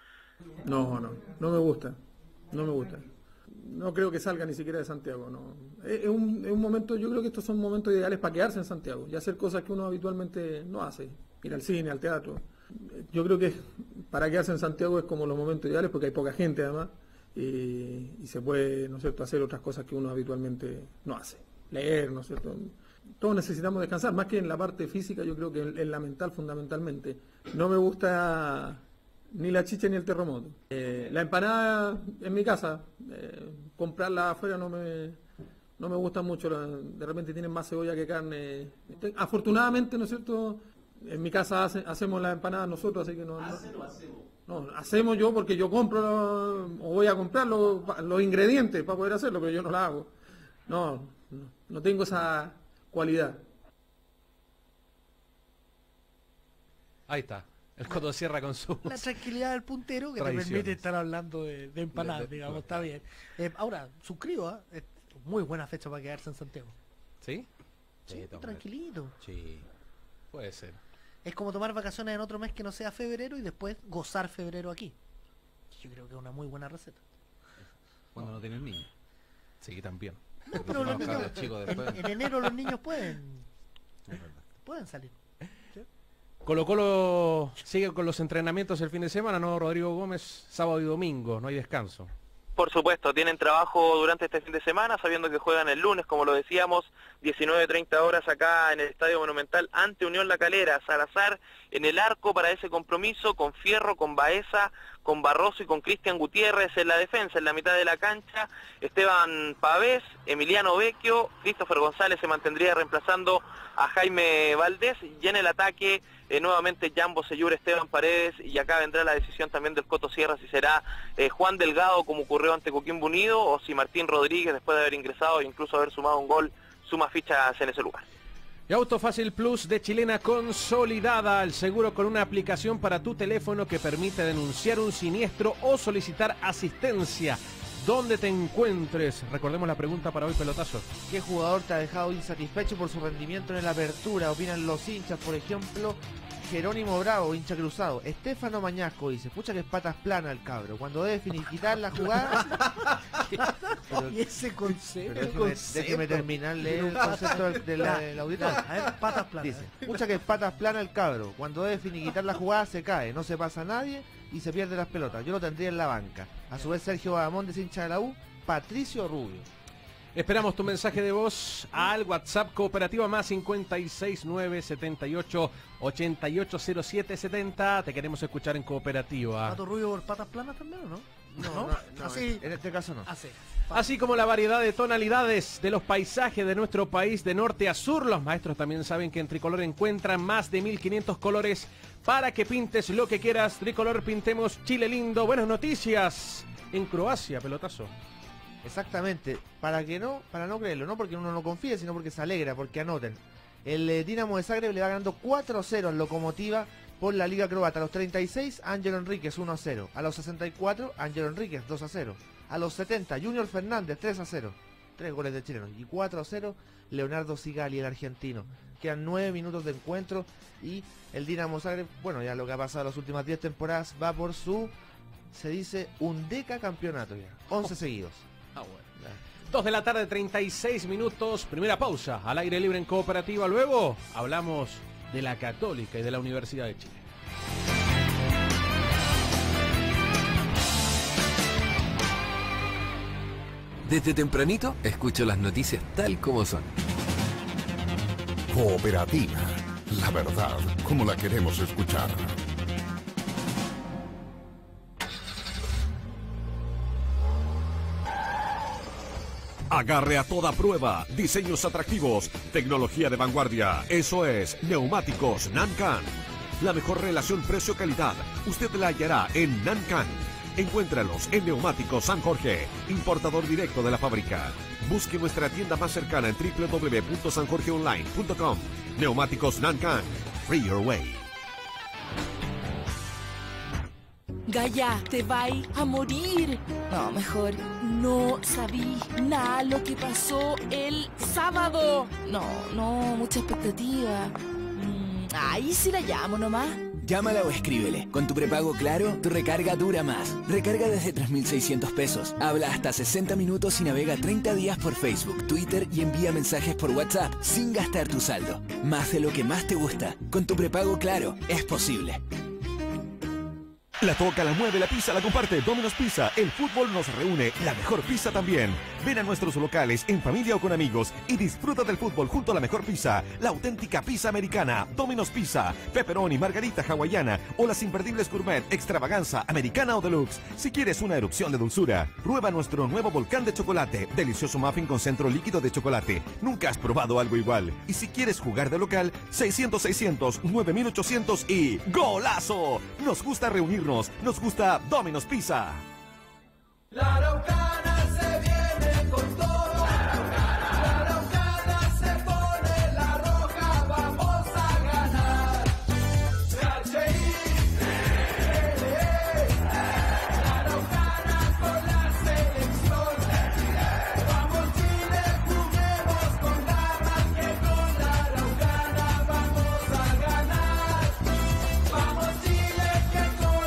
No, no, no me gusta, no me gusta. No creo que salga ni siquiera de Santiago, no. Es, es un, es un momento, yo creo que estos son momentos ideales para quedarse en Santiago y hacer cosas que uno habitualmente no hace, ir al cine, al teatro. Yo creo que para quedarse en Santiago es como los momentos ideales porque hay poca gente además y, y se puede, ¿no es cierto?, hacer otras cosas que uno habitualmente no hace, leer, ¿no es cierto? Todos necesitamos descansar, más que en la parte física, yo creo que en, en la mental fundamentalmente. No me gusta ni la chicha ni el terremoto. Eh, la empanada en mi casa, eh, comprarla afuera no me, no me gusta mucho, la- de repente tienen más cebolla que carne. Este, Afortunadamente, ¿no es cierto?, en mi casa hace- hacemos las empanadas nosotros, así que no... no- No, hacemos yo porque yo compro lo- o voy a comprar los, los ingredientes para poder hacerlo, pero yo no la hago. No, no, no tengo esa cualidad.
Ahí está, el Coto Sierra con su...
La tranquilidad del puntero que te
Tradiciones.
permite estar hablando de, de empanadas,
De- de-
digamos, está bien. Eh, ahora, suscribo, ¿ah? Es muy buena fecha para quedarse en Santiago.
¿Sí?
Sí,
Sí, toma.
tranquilito.
Sí.
Puede ser.
Es como tomar vacaciones en otro mes que no sea febrero y después gozar febrero aquí. Yo creo que es una muy buena receta.
Cuando no tienen niños.
Sí, también.
No, pero los
Los
niños,
cabros chicos
en,
después.
en enero los niños pueden
Es verdad.
pueden salir.
Colo Colo sigue con los entrenamientos el fin de semana, ¿no, Rodrigo Gómez? Sábado y domingo, no hay descanso.
Por supuesto, tienen trabajo durante este fin de semana, sabiendo que juegan el lunes, como lo decíamos, diecinueve treinta horas acá en el Estadio Monumental ante Unión La Calera. Salazar en el arco para ese compromiso, con Fierro, con Baeza, con Barroso y con Cristian Gutiérrez en la defensa, en la mitad de la cancha, Esteban Pavés, Emiliano Vecchio, Christopher González se mantendría reemplazando a Jaime Valdés, y en el ataque eh, nuevamente Jambo Seyur, Esteban Paredes, y acá vendrá la decisión también del Coto Sierra si será eh, Juan Delgado como ocurrió ante Coquimbo Unido, o si Martín Rodríguez, después de haber ingresado e incluso haber sumado un gol, suma fichas en ese lugar.
Y Auto Fácil Plus de Chilena Consolidada, el seguro con una aplicación para tu teléfono que permite denunciar un siniestro o solicitar asistencia donde te encuentres. Recordemos la pregunta para hoy, pelotazo.
¿Qué jugador te ha dejado insatisfecho por su rendimiento en la apertura? Opinan los hinchas, por ejemplo, Jerónimo Bravo, hincha cruzado. Estefano Mañasco dice, pucha que es patas plana el cabro. Cuando debe finiquitar la jugada... Pero-
Y ese concepto.
Pero déjeme, déjeme terminar leer el concepto del, del-
Ya,
del auditor.
ya, a ver, patas planas.
Dice, pucha que es patas plana el cabro. Cuando debe finiquitar la jugada se cae, no se pasa a nadie y se pierde las pelotas. Yo lo tendría en la banca. A su vez Sergio Badamón, de hincha de la U, Patricio Rubio.
Esperamos tu mensaje de voz al WhatsApp Cooperativa más cincuenta y seis nueve setenta y ocho ochenta y ocho cero siete setenta. Te queremos escuchar en Cooperativa.
¿Pato Rubio por patas planas también o no?
No, no, no,
Así,
en este caso no.
así.
Así como la variedad de tonalidades de los paisajes de nuestro país de norte a sur, los maestros también saben que en Tricolor encuentran más de mil quinientos colores para que pintes lo que quieras. Tricolor, pintemos Chile lindo. Buenas noticias en Croacia, pelotazo.
Exactamente, para que no, para no creerlo, no porque uno no confíe, sino porque se alegra, porque anoten. El eh, Dinamo de Zagreb le va ganando cuatro a cero al Lokomotiva por la Liga Croata. A los treinta y seis, Ángelo Enríquez uno a cero. A los sesenta y cuatro, Ángelo Enríquez dos a cero. A los setenta, Junior Fernández tres a cero. Tres goles de chilenos. Y cuatro a cero, Leonardo Sigali, el argentino. Quedan nueve minutos de encuentro y el Dinamo Zagreb, bueno, ya lo que ha pasado en las últimas diez temporadas, va por su, se dice, un decacampeonato ya. once seguidos.
Ah, bueno. dos de la tarde, treinta y seis minutos. Primera pausa al aire libre en Cooperativa. Luego hablamos de la Católica y de la Universidad de Chile.
Desde tempranito escucho las noticias tal como son.
Cooperativa. La verdad, como la queremos escuchar.
Agarre a toda prueba, diseños atractivos, tecnología de vanguardia. Eso es Neumáticos Nancan. La mejor relación precio-calidad usted la hallará en Nancan. Encuéntralos en Neumáticos San Jorge, importador directo de la fábrica. Busque nuestra tienda más cercana en doble u doble u doble u punto san jorge online punto com. Neumáticos Nancan. Free your way.
Gaya, te vais a morir. No, mejor no sabí nada lo que pasó el sábado. No, no, mucha expectativa. Mm, ahí sí la llamo nomás.
Llámala o escríbele. Con tu prepago Claro, tu recarga dura más. Recarga desde tres mil seiscientos pesos. Habla hasta sesenta minutos y navega treinta días por Facebook, Twitter y envía mensajes por WhatsApp sin gastar tu saldo. Más de lo que más te gusta. Con tu prepago Claro, es posible.
La toca, la mueve, la pisa, la comparte. Domino's Pizza, el fútbol nos reúne, la mejor pizza también. Ven a nuestros locales en familia o con amigos y disfruta del fútbol junto a la mejor pizza, la auténtica pizza americana. Domino's Pizza, pepperoni, margarita hawaiana o las imperdibles gourmet, extravaganza, americana o deluxe. Si quieres una erupción de dulzura, prueba nuestro nuevo volcán de chocolate, delicioso muffin con centro líquido de chocolate. Nunca has probado algo igual. Y si quieres jugar de local, seiscientos seiscientos, nueve mil ochocientos y ¡golazo! Nos gusta reunirnos. Nos gusta Domino's Pizza.
La Araucana se viene con todo. La Araucana, la Araucana se pone la roja. Vamos a ganar. H I, la Araucana con la selección. Vamos Chile, juguemos con ganas, que con la Araucana vamos a ganar. Vamos Chile, que con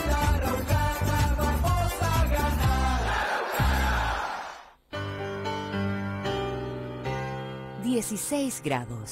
dieciséis grados.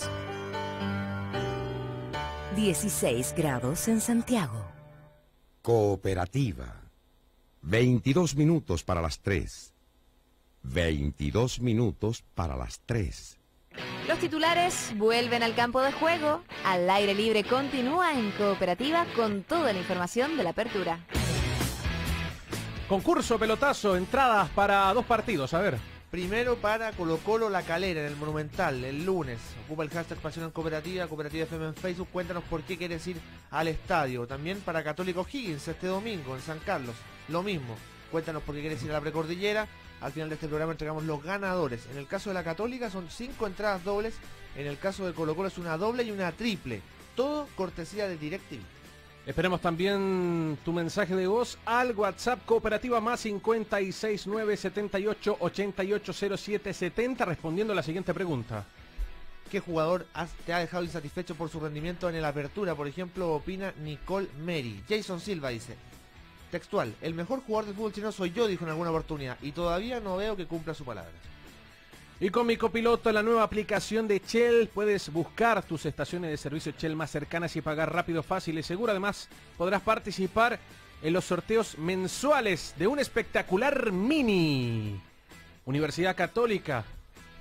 dieciséis grados en Santiago.
Cooperativa. veintidós minutos para las tres. veintidós minutos para las tres.
Los titulares vuelven al campo de juego. Al aire libre continúa en Cooperativa con toda la información de la apertura.
Concurso, pelotazo, entradas para dos partidos, a ver.
Primero para Colo Colo La Calera en el Monumental, el lunes. Ocupa el hashtag Pasión en Cooperativa, Cooperativa F M en Facebook. Cuéntanos por qué quieres ir al estadio. También para Católico Higgins este domingo en San Carlos, lo mismo. Cuéntanos por qué quieres ir a la Precordillera. Al final de este programa entregamos los ganadores. En el caso de la Católica son cinco entradas dobles. En el caso de Colo Colo es una doble y una triple. Todo cortesía de DirecTV.
Esperemos también tu mensaje de voz al WhatsApp Cooperativa más cincuenta y seis nueve setenta y ocho ochenta y ocho cero siete setenta respondiendo a la siguiente pregunta.
¿Qué jugador has, te ha dejado insatisfecho por su rendimiento en el Apertura? Por ejemplo, opina Nicole Meri. Jason Silva dice, textual, el mejor jugador del fútbol chileno soy yo, dijo en alguna oportunidad, y todavía no veo que cumpla su palabra.
Y con mi copiloto, la nueva aplicación de Shell, puedes buscar tus estaciones de servicio Shell más cercanas y pagar rápido, fácil y seguro. Además, podrás participar en los sorteos mensuales de un espectacular Mini. Universidad Católica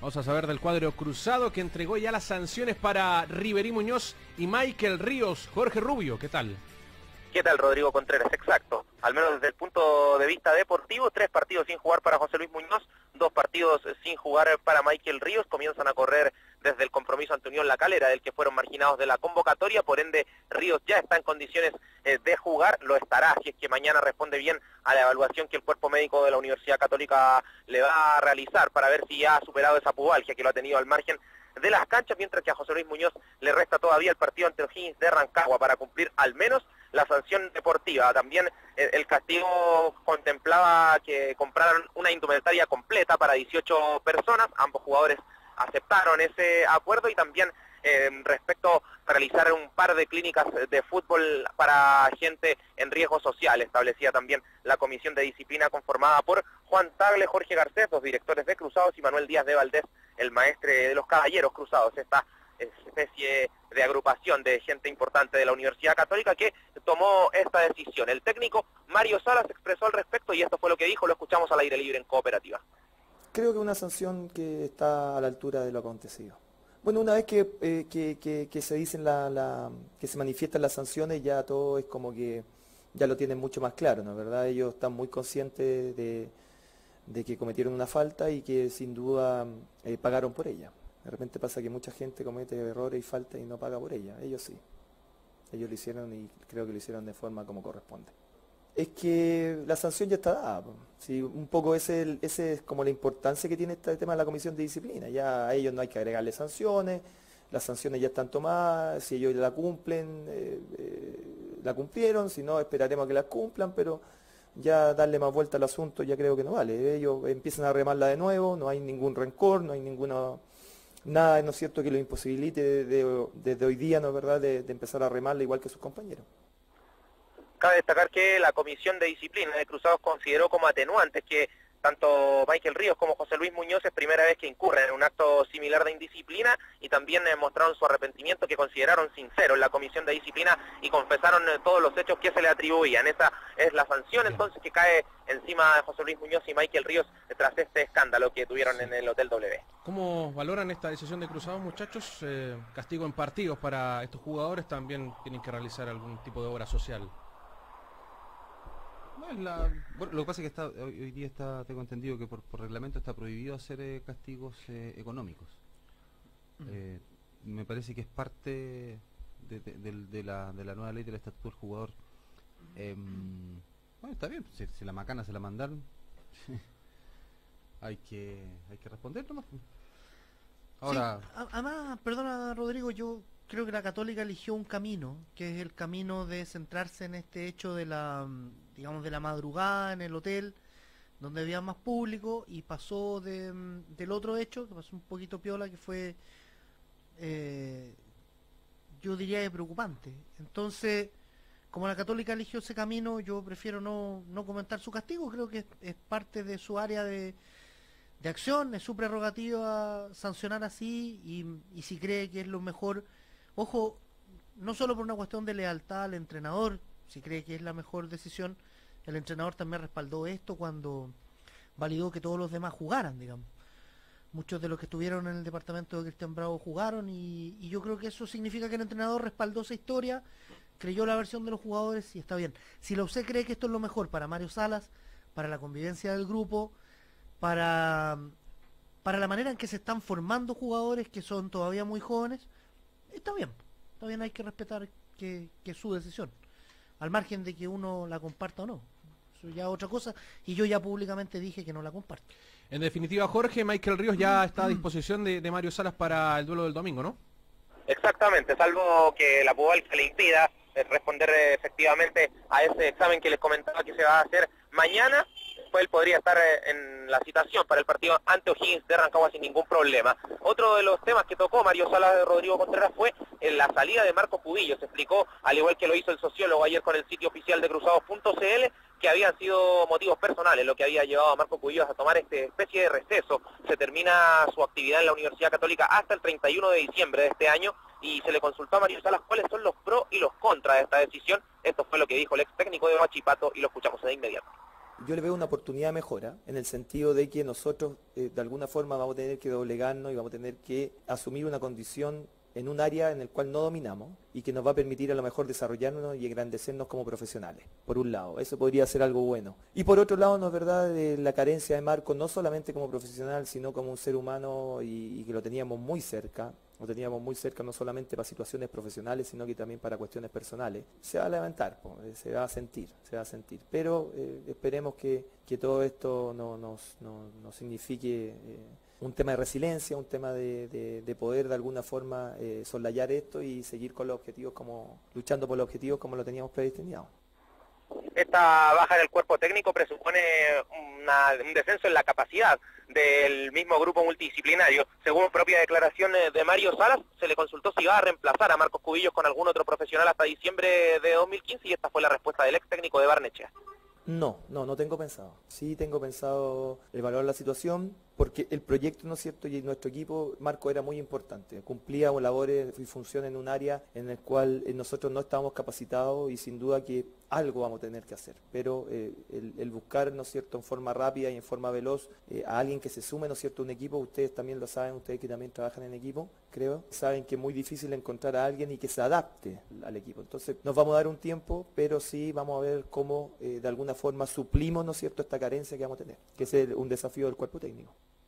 Vamos a saber del cuadro cruzado que entregó ya las sanciones para Riverí Muñoz y Michael Ríos. Jorge Rubio, ¿qué tal?
¿Qué tal, Rodrigo Contreras? Exacto. Al menos desde el punto de vista deportivo, tres partidos sin jugar para José Luis Muñoz, dos partidos sin jugar para Michael Ríos. Comienzan a correr desde el compromiso ante Unión La Calera, del que fueron marginados de la convocatoria. Por ende, Ríos ya está en condiciones eh, de jugar, lo estará, si es que mañana responde bien a la evaluación que el cuerpo médico de la Universidad Católica le va a realizar para ver si ya ha superado esa pubalgia que lo ha tenido al margen de las canchas, mientras que a José Luis Muñoz le resta todavía el partido ante O'Higgins de Rancagua para cumplir al menos la sanción deportiva. También eh, el castigo contemplaba que compraran una indumentaria completa para dieciocho personas. Ambos jugadores aceptaron ese acuerdo y también eh, respecto a realizar un par de clínicas de fútbol para gente en riesgo social. Establecía también la comisión de disciplina conformada por Juan Tagle, Jorge Garcés, los directores de Cruzados, y Manuel Díaz de Valdés, el maestre de los Caballeros Cruzados, esta especie de agrupación de gente importante de la Universidad Católica que tomó esta decisión. El técnico Mario Salas expresó al respecto y esto fue lo que dijo, lo escuchamos al aire libre en Cooperativa.
Creo que una sanción que está a la altura de lo acontecido. Bueno, una vez que, eh, que, que, que se dicen la, la, que se manifiestan las sanciones, ya todo es como que ya lo tienen mucho más claro, ¿no es verdad? Ellos están muy conscientes de, de que cometieron una falta y que sin duda eh, pagaron por ella. De repente pasa que mucha gente comete errores y faltas y no paga por ella. Ellos sí. Ellos lo hicieron y creo que lo hicieron de forma como corresponde. Es que la sanción ya está dada. Sí, un poco ese, ese es como la importancia que tiene este tema de la comisión de disciplina. Ya a ellos no hay que agregarle sanciones, las sanciones ya están tomadas, si ellos la cumplen, eh, eh, la cumplieron, si no esperaremos a que las cumplan, pero ya darle más vuelta al asunto ya creo que no vale. Ellos empiezan a remarla de nuevo, no hay ningún rencor, no hay ninguna... Nada, ¿no es cierto?, que lo imposibilite desde de, de, de hoy día, ¿no es verdad?, de, de empezar a remarla igual que sus compañeros.
Cabe destacar que la Comisión de Disciplina de Cruzados consideró como atenuantes que tanto Michael Ríos como José Luis Muñoz es primera vez que incurren en un acto similar de indisciplina y también eh, mostraron su arrepentimiento, que consideraron sincero en la Comisión de Disciplina y confesaron eh, todos los hechos que se le atribuían. Esa es la sanción entonces que cae encima de José Luis Muñoz y Michael Ríos eh, tras este escándalo que tuvieron en el Hotel W.
¿Cómo valoran esta decisión de Cruzados, muchachos? Eh, castigo en partidos para estos jugadores, también tienen que realizar algún tipo de obra social.
No, es la, bueno, lo que pasa es que está, hoy, hoy día está, tengo entendido que por, por reglamento está prohibido hacer eh, castigos eh, económicos. Uh-huh. eh, me parece que es parte de, de, de, de, la, de la nueva ley del estatuto del jugador. Eh, bueno, está bien, si, si la macana se la mandaron, hay que hay que responder nomás. Ahora,
sí, además, perdona Rodrigo, yo creo que la Católica eligió un camino, que es el camino de centrarse en este hecho de la, digamos, de la madrugada en el hotel, donde había más público, y pasó de, del otro hecho, que pasó un poquito piola, que fue, eh, yo diría, preocupante. Entonces, como la Católica eligió ese camino, yo prefiero no, no comentar su castigo, creo que es, es parte de su área de, de acción, es su prerrogativa sancionar así, y, y si cree que es lo mejor. Ojo, no solo por una cuestión de lealtad al entrenador, si cree que es la mejor decisión, el entrenador también respaldó esto cuando validó que todos los demás jugaran, digamos. Muchos de los que estuvieron en el departamento de Cristian Bravo jugaron y, y yo creo que eso significa que el entrenador respaldó esa historia, creyó la versión de los jugadores y está bien. Si la U C cree que esto es lo mejor para Mario Salas, para la convivencia del grupo, para, para la manera en que se están formando jugadores que son todavía muy jóvenes, está bien, está bien, hay que respetar que, que es su decisión, al margen de que uno la comparta o no. Eso ya es otra cosa, y yo ya públicamente dije que no la comparto.
En definitiva, Jorge, Michael Ríos ya está a disposición de, de Mario Salas para el duelo del domingo, ¿no?
Exactamente, salvo que la pubalgia le impida responder efectivamente a ese examen que les comentaba que se va a hacer mañana. Después él podría estar en la citación para el partido ante O'Higgins de Rancagua sin ningún problema. Otro de los temas que tocó Mario Salas de Rodrigo Contreras fue en la salida de Marco Cubillo. Se explicó, al igual que lo hizo el sociólogo ayer con el sitio oficial de cruzados punto c l, que habían sido motivos personales lo que había llevado a Marco Cubillos a tomar esta especie de receso. Se termina su actividad en la Universidad Católica hasta el treinta y uno de diciembre de este año y se le consultó a Mario Salas cuáles son los pros y los contras de esta decisión. Esto fue lo que dijo el ex técnico de Huachipato y lo escuchamos de inmediato.
yo le veo una oportunidad de mejora, en el sentido de que nosotros eh, de alguna forma vamos a tener que doblegarnos y vamos a tener que asumir una condición en un área en el cual no dominamos y que nos va a permitir a lo mejor desarrollarnos y engrandecernos como profesionales, por un lado, eso podría ser algo bueno. Y por otro lado, no es verdad, eh, la carencia de Marco, no solamente como profesional, sino como un ser humano y, y que lo teníamos muy cerca, lo teníamos muy cerca no solamente para situaciones profesionales, sino que también para cuestiones personales. Se va a levantar, po, eh, se va a sentir, se va a sentir. Pero eh, esperemos que, que todo esto no nos no, no signifique eh, un tema de resiliencia, un tema de, de, de poder de alguna forma eh, soslayar esto y seguir con los objetivos, como luchando por los objetivos como lo teníamos predestinado.
Esta baja del cuerpo técnico presupone una, un descenso en la capacidad del mismo grupo multidisciplinario. Según propias declaraciones de Mario Salas, se le consultó si iba a reemplazar a Marcos Cubillos con algún otro profesional hasta diciembre de dos mil quince y esta fue la respuesta del ex técnico de Barnechea.
No, no, no tengo pensado. Sí tengo pensado evaluar la situación, porque el proyecto, ¿no es cierto?, y nuestro equipo, Marco, era muy importante. Cumplía labores y funciones en un área en el cual eh, nosotros no estábamos capacitados y sin duda que algo vamos a tener que hacer. Pero eh, el, el buscar, ¿no es cierto?, en forma rápida y en forma veloz eh, a alguien que se sume, ¿no es cierto?, a un equipo, ustedes también lo saben, ustedes que también trabajan en equipo, creo, saben que es muy difícil encontrar a alguien y que se adapte al equipo. Entonces nos vamos a dar un tiempo, pero sí vamos a ver cómo eh, de alguna forma suplimos, ¿no es cierto?, esta carencia que vamos a tener, que es el, un desafío del cuerpo técnico.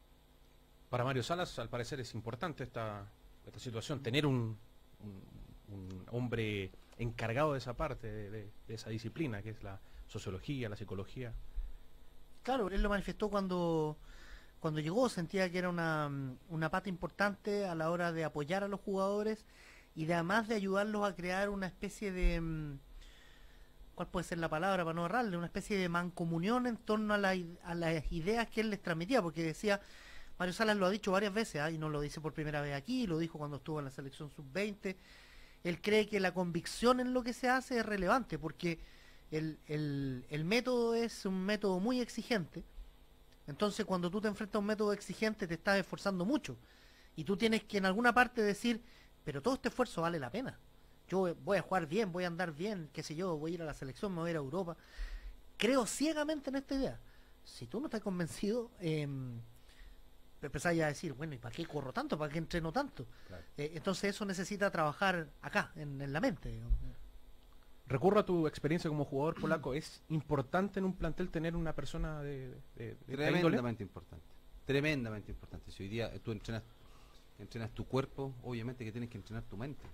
Para Mario Salas, al parecer, es importante esta, esta situación, tener un, un, un hombre encargado de esa parte, de, de, de esa disciplina, que es la sociología, la psicología.
Claro, él lo manifestó cuando, cuando llegó, sentía que era una, una pata importante a la hora de apoyar a los jugadores y de, además de ayudarlos a crear una especie de... ¿Cuál puede ser la palabra para no errarle? Una especie de mancomunión en torno a, la, a las ideas que él les transmitía, porque decía... Mario Salas lo ha dicho varias veces, ¿eh? Y no lo dice por primera vez aquí, lo dijo cuando estuvo en la selección sub veinte. Él cree que la convicción en lo que se hace es relevante, porque el, el, el método es un método muy exigente. Entonces cuando tú te enfrentas a un método exigente te estás esforzando mucho. Y tú tienes que en alguna parte decir, pero todo este esfuerzo vale la pena. Yo voy a jugar bien, voy a andar bien, qué sé yo, voy a ir a la selección, me voy a ir a Europa. Creo ciegamente en esta idea. Si tú no estás convencido... Eh, empezáis a decir, bueno, ¿y para qué corro tanto? ¿Para qué entreno tanto? Claro. Eh, entonces eso necesita trabajar acá, en, en la mente. Digamos.
Recurro a tu experiencia como jugador polaco. ¿Es importante en un plantel tener una persona de, de, de
Tremendamente importante. Tremendamente importante. Si hoy día tú entrenas, entrenas tu cuerpo, obviamente que tienes que entrenar tu mente.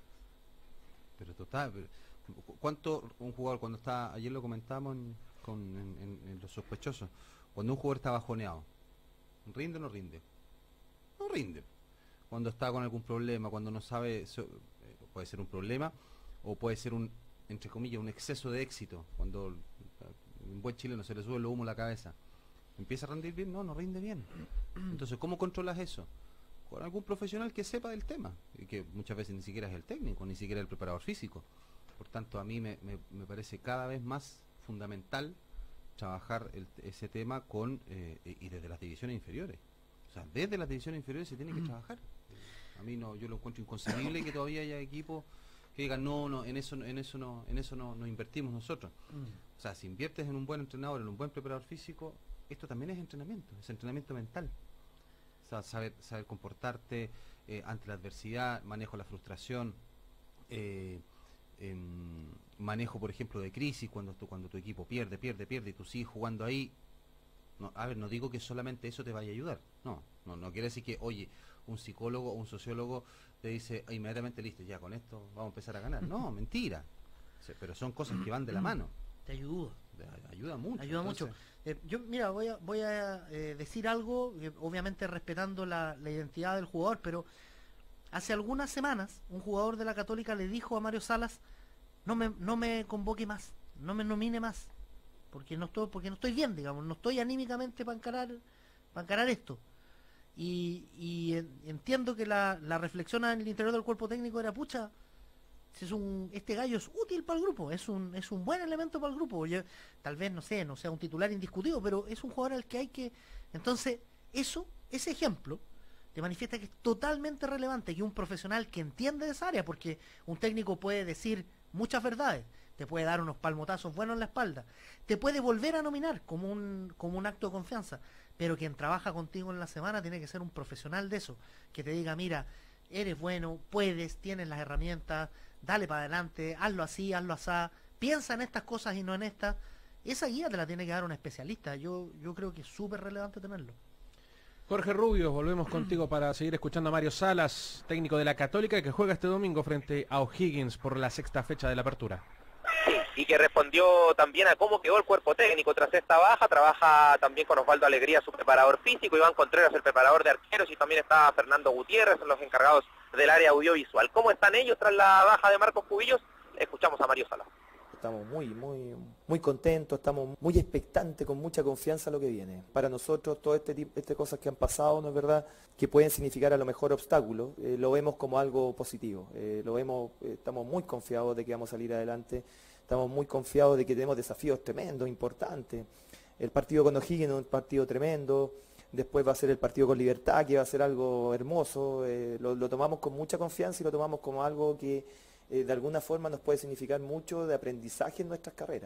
Pero total, pero, ¿cuánto un jugador cuando está, ayer lo comentábamos en, con, en, en, en los sospechosos, cuando un jugador está bajoneado, ¿rinde o no rinde? No rinde. Cuando está con algún problema, cuando no sabe, so, eh, puede ser un problema o puede ser un, entre comillas, un exceso de éxito. Cuando un buen chileno se le sube el humo a la cabeza, ¿empieza a rendir bien? No, no rinde bien. Entonces, ¿cómo controlas eso? Con algún profesional que sepa del tema, y que muchas veces ni siquiera es el técnico, ni siquiera el preparador físico. Por tanto, a mí me, me, me parece cada vez más fundamental trabajar el, ese tema con eh, y desde las divisiones inferiores. O sea, desde las divisiones inferiores se tiene que trabajar. A mí no, yo lo encuentro inconcebible que todavía haya equipos que digan no, no, en eso, en eso no, en eso no, no invertimos nosotros. Mm. O sea, si inviertes en un buen entrenador, en un buen preparador físico, esto también es entrenamiento, es entrenamiento mental. O sea, saber, saber comportarte eh, ante la adversidad, manejo la frustración, eh, eh, manejo, por ejemplo, de crisis, cuando tu, cuando tu equipo pierde, pierde, pierde y tú sigues jugando ahí. No, a ver, no digo que solamente eso te vaya a ayudar, no, no, no quiere decir que, oye, un psicólogo o un sociólogo te dice inmediatamente, listo, ya con esto vamos a empezar a ganar. No, mentira. O sea, pero son cosas que van de la mano.
Te ayuda.
Te ayuda mucho.
Ayuda
entonces.
mucho. Eh, yo, mira, voy a, voy a eh, decir algo, eh, obviamente respetando la, la identidad del jugador, pero hace algunas semanas un jugador de la Católica le dijo a Mario Salas, no me, no me convoque más, no me nomine más. Porque no estoy, porque no estoy bien, digamos, no estoy anímicamente para encarar, para encarar esto. Y, y en, entiendo que la, la reflexión en el interior del cuerpo técnico era, pucha, si es un, este gallo es útil para el grupo, es un, es un buen elemento para el grupo. Yo, tal vez, no sé, no sea un titular indiscutido, pero es un jugador al que hay que... Entonces, eso, ese ejemplo, te manifiesta que es totalmente relevante que un profesional que entiende de esa área, porque un técnico puede decir muchas verdades, te puede dar unos palmotazos buenos en la espalda, te puede volver a nominar como un, como un acto de confianza, pero quien trabaja contigo en la semana tiene que ser un profesional de eso, que te diga, mira, eres bueno, puedes, tienes las herramientas, dale para adelante, hazlo así, hazlo asá, piensa en estas cosas y no en estas. Esa guía te la tiene que dar un especialista, yo, yo creo que es súper relevante tenerlo.
Jorge Rubio, volvemos contigo para seguir escuchando a Mario Salas, técnico de la Católica, que juega este domingo frente a O'Higgins por la sexta fecha de la apertura.
Sí, y que respondió también a cómo quedó el cuerpo técnico tras esta baja. Trabaja también con Osvaldo Alegría, su preparador físico, Iván Contreras, el preparador de arqueros, y también está Fernando Gutiérrez, los encargados del área audiovisual. ¿Cómo están ellos tras la baja de Marcos Cubillos? Escuchamos a Mario Salas.
Estamos muy, muy, muy contentos, estamos muy expectantes, con mucha confianza a lo que viene. Para nosotros, todo este tipo de cosas que han pasado, ¿no es verdad?, que pueden significar a lo mejor obstáculos, eh, lo vemos como algo positivo. Eh, lo vemos, eh, estamos muy confiados de que vamos a salir adelante, estamos muy confiados de que tenemos desafíos tremendos, importantes. El partido con O'Higgins es un partido tremendo, después va a ser el partido con Libertad, que va a ser algo hermoso. Eh, lo, lo tomamos con mucha confianza y lo tomamos como algo que Eh, de alguna forma nos puede significar mucho de aprendizaje en nuestras carreras.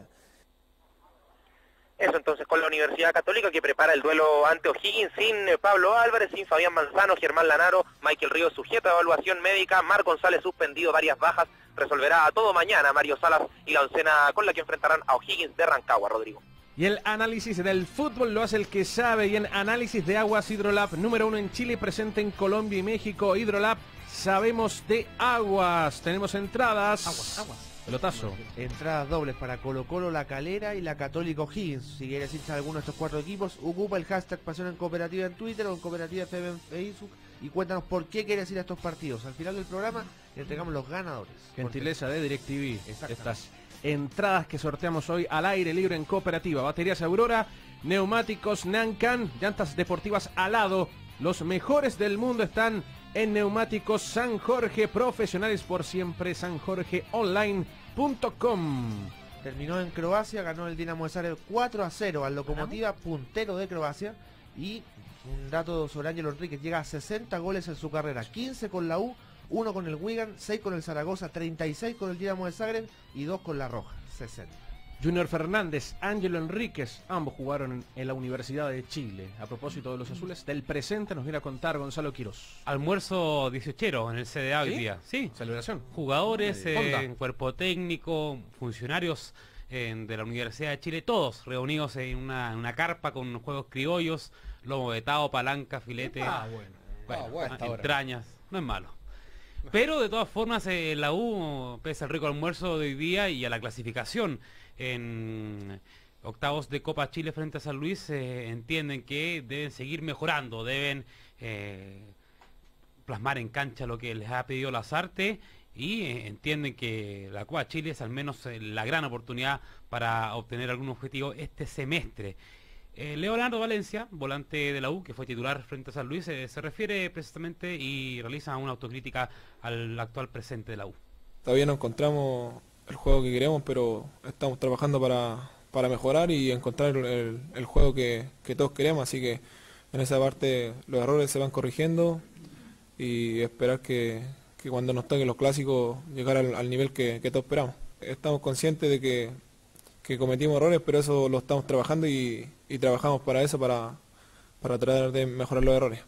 Eso entonces con la Universidad Católica, que prepara el duelo ante O'Higgins sin eh, Pablo Álvarez, sin Fabián Manzano, Germán Lanaro, Michael Ríos sujeto a evaluación médica, Mar González suspendido, varias bajas, resolverá todo mañana Mario Salas y la oncena con la que enfrentarán a O'Higgins de Rancagua, Rodrigo.
Y el análisis del fútbol lo hace el que sabe, y en análisis de aguas Hidrolab, número uno en Chile, presente en Colombia y México. Hidrolab, sabemos de aguas. Tenemos entradas.
Aguas, aguas.
Pelotazo.
Entradas dobles para Colo Colo, La Calera y la Católica O'Higgins. Si quieres irse a alguno de estos cuatro equipos, ocupa el hashtag Pasión en Cooperativa en Twitter o en Cooperativa F M en Facebook y cuéntanos por qué quieres ir a estos partidos. Al final del programa le entregamos los ganadores.
Gentileza de DirecTV. Estas entradas que sorteamos hoy al aire libre en Cooperativa. Baterías Aurora, neumáticos Nancan, llantas deportivas Alado. Los mejores del mundo están en Neumáticos San Jorge, profesionales por siempre, san jorge online punto com.
Terminó en Croacia, ganó el Dinamo de Zagreb cuatro a cero al Lokomotiva, puntero de Croacia. Y un dato sobre Ángelo Enríquez, llega a sesenta goles en su carrera, quince con la U, uno con el Wigan, seis con el Zaragoza, treinta y seis con el Dinamo de Zagreb y dos con la Roja, sesenta.
Junior Fernández, Ángelo Enríquez, ambos jugaron en la Universidad de Chile. A propósito de los azules, del presente nos viene a contar Gonzalo Quirós.
Almuerzo dieciochero en el C D A hoy
¿Sí?
día. Sí.
Celebración.
Jugadores,
Honda.
eh, cuerpo técnico, funcionarios eh, de la Universidad de Chile, todos reunidos en una, en una carpa con juegos criollos, lomo vetado, palanca, filete,
Ah, bueno.
bueno,
Ah, bueno, hasta ahora.
entrañas, no es malo. Pero de todas formas eh, la U, pese al rico almuerzo de hoy día y a la clasificación en octavos de Copa Chile frente a San Luis, eh, entienden que deben seguir mejorando, deben eh, plasmar en cancha lo que les ha pedido Lazarte y eh, entienden que la Copa Chile es al menos eh, la gran oportunidad para obtener algún objetivo este semestre. Eh, Leonardo Valencia, volante de la U, que fue titular frente a San Luis, eh, se refiere precisamente y realiza una autocrítica al actual presente de la U.
Todavía no encontramos el juego que queremos, pero estamos trabajando para, para mejorar y encontrar el, el juego que, que todos queremos, así que en esa parte los errores se van corrigiendo y esperar que, que cuando nos toquen los clásicos llegar al, al nivel que, que todos esperamos. Estamos conscientes de que, que cometimos errores, pero eso lo estamos trabajando y, y trabajamos para eso, para, para tratar de mejorar los errores.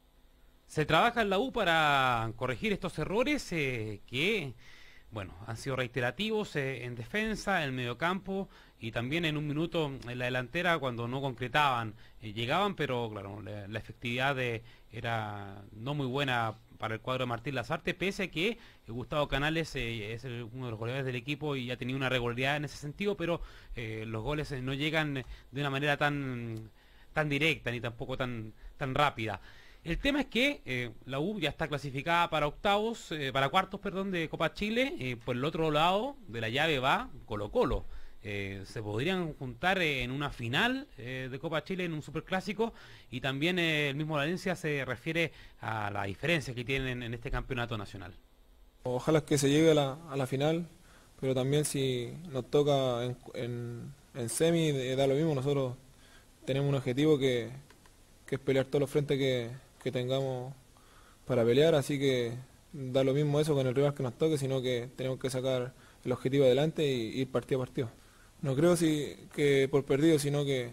Se trabaja en la U para corregir estos errores eh, que... bueno, han sido reiterativos eh, en defensa, en el mediocampo y también en un minuto en la delantera cuando no concretaban, eh, llegaban, pero claro, la, la efectividad de, era no muy buena para el cuadro de Martín Lazarte, pese a que eh, Gustavo Canales eh, es el, uno de los goleadores del equipo y ha tenido una regularidad en ese sentido, pero eh, los goles eh, no llegan de una manera tan, tan directa ni tampoco tan, tan rápida. El tema es que eh, la U ya está clasificada para octavos, eh, para cuartos, perdón, de Copa Chile. Eh, por el otro lado de la llave va Colo Colo. Eh, se podrían juntar eh, en una final eh, de Copa Chile, en un superclásico, y también eh, el mismo Valencia se refiere a la diferencia que tienen en este campeonato nacional.
Ojalá que se llegue a la, a la final, pero también si nos toca en, en, en semi, eh, da lo mismo. Nosotros tenemos un objetivo que, que es pelear todos los frentes que, que tengamos para pelear, así que da lo mismo eso con el rival que nos toque, sino que tenemos que sacar el objetivo adelante y ir partido a partido. No creo si, que por perdido, sino que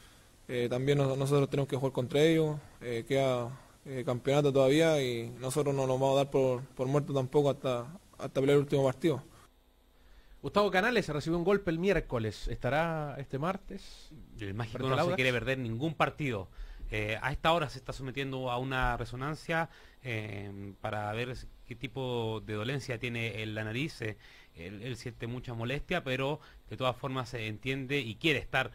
eh, también nos, nosotros tenemos que jugar contra ellos, eh, queda eh, campeonato todavía y nosotros no nos vamos a dar por, por muerto tampoco hasta, hasta pelear el último partido.
Gustavo Canales recibió un golpe el miércoles, ¿estará este martes?
El Mágico no se quiere perder ningún partido. Eh, a esta hora se está sometiendo a una resonancia eh, para ver qué tipo de dolencia tiene en la nariz. Eh, él, él siente mucha molestia, pero de todas formas se entiende y quiere estar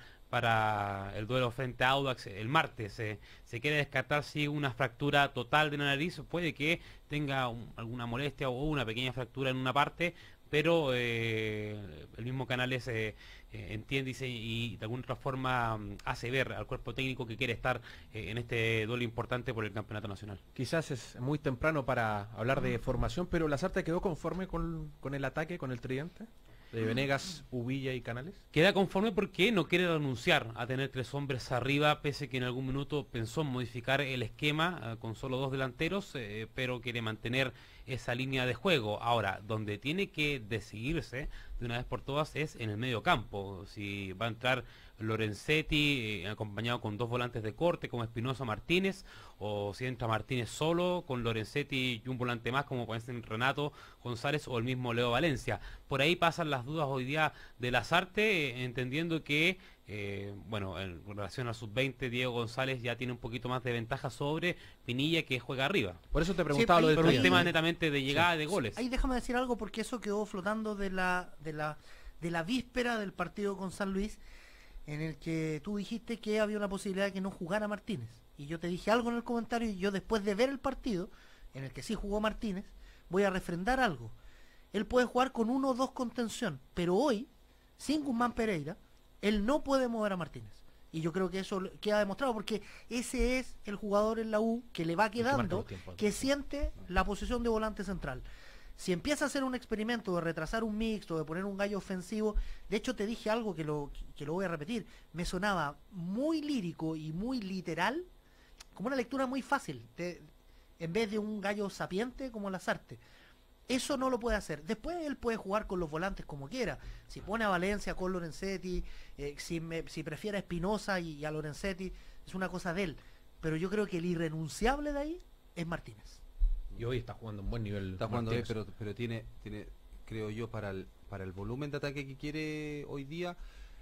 para el duelo frente a Audax el martes. Eh, se quiere descartar si una fractura total de la nariz, puede que tenga un, alguna molestia o una pequeña fractura en una parte, pero eh, el mismo Canales eh, eh, entiende y, se, y de alguna otra forma um, hace ver al cuerpo técnico que quiere estar eh, en este duelo importante por el campeonato nacional.
Quizás es muy temprano para hablar de formación, pero ¿Lasarte quedó conforme con, con el ataque, con el tridente de Venegas, Uvilla y Canales?
Queda conforme porque no quiere renunciar a tener tres hombres arriba, pese que en algún minuto pensó en modificar el esquema eh, con solo dos delanteros, eh, pero quiere mantener esa línea de juego. Ahora, donde tiene que decidirse de una vez por todas es en el medio campo. Si va a entrar Lorenzetti eh, acompañado con dos volantes de corte como Espinosa Martínez, o si entra Martínez solo con Lorenzetti y un volante más como pueden ser Renato González o el mismo Leo Valencia. Por ahí pasan las dudas hoy día de Lasarte, eh, entendiendo que eh, bueno, en relación al sub veinte, Diego González ya tiene un poquito más de ventaja sobre Pinilla, que juega arriba.
Por eso te preguntaba
Sí,
lo
ahí-
del
Por un
ahí-
tema netamente de llegada
Sí.
de goles.
Ahí déjame decir algo porque eso quedó flotando de la, de la, de la víspera del partido con San Luis, en el que tú dijiste que había una posibilidad de que no jugara Martínez. Y yo te dije algo en el comentario y yo después de ver el partido, en el que sí jugó Martínez, voy a refrendar algo. Él puede jugar con uno o dos contención, pero hoy, sin Guzmán Pereira, él no puede mover a Martínez. Y yo creo que eso queda demostrado porque ese es el jugador en la U que le va quedando, que siente la posición de volante central. Si empieza a hacer un experimento de retrasar un mixto, de poner un gallo ofensivo, de hecho te dije algo que lo, que lo voy a repetir, me sonaba muy lírico y muy literal, como una lectura muy fácil, de, en vez de un gallo sapiente como Lasarte. Eso no lo puede hacer. Después él puede jugar con los volantes como quiera. Si pone a Valencia con Lorenzetti, eh, si, me, si prefiere a Espinosa y, y a Lorenzetti, es una cosa de él. Pero yo creo que el irrenunciable de ahí es Martínez.
Y hoy está jugando un buen nivel.
Está jugando bien,
Martínez.
pero, pero tiene, tiene, creo yo, para el, para el volumen de ataque que quiere hoy día,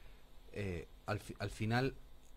eh, al, fi- al final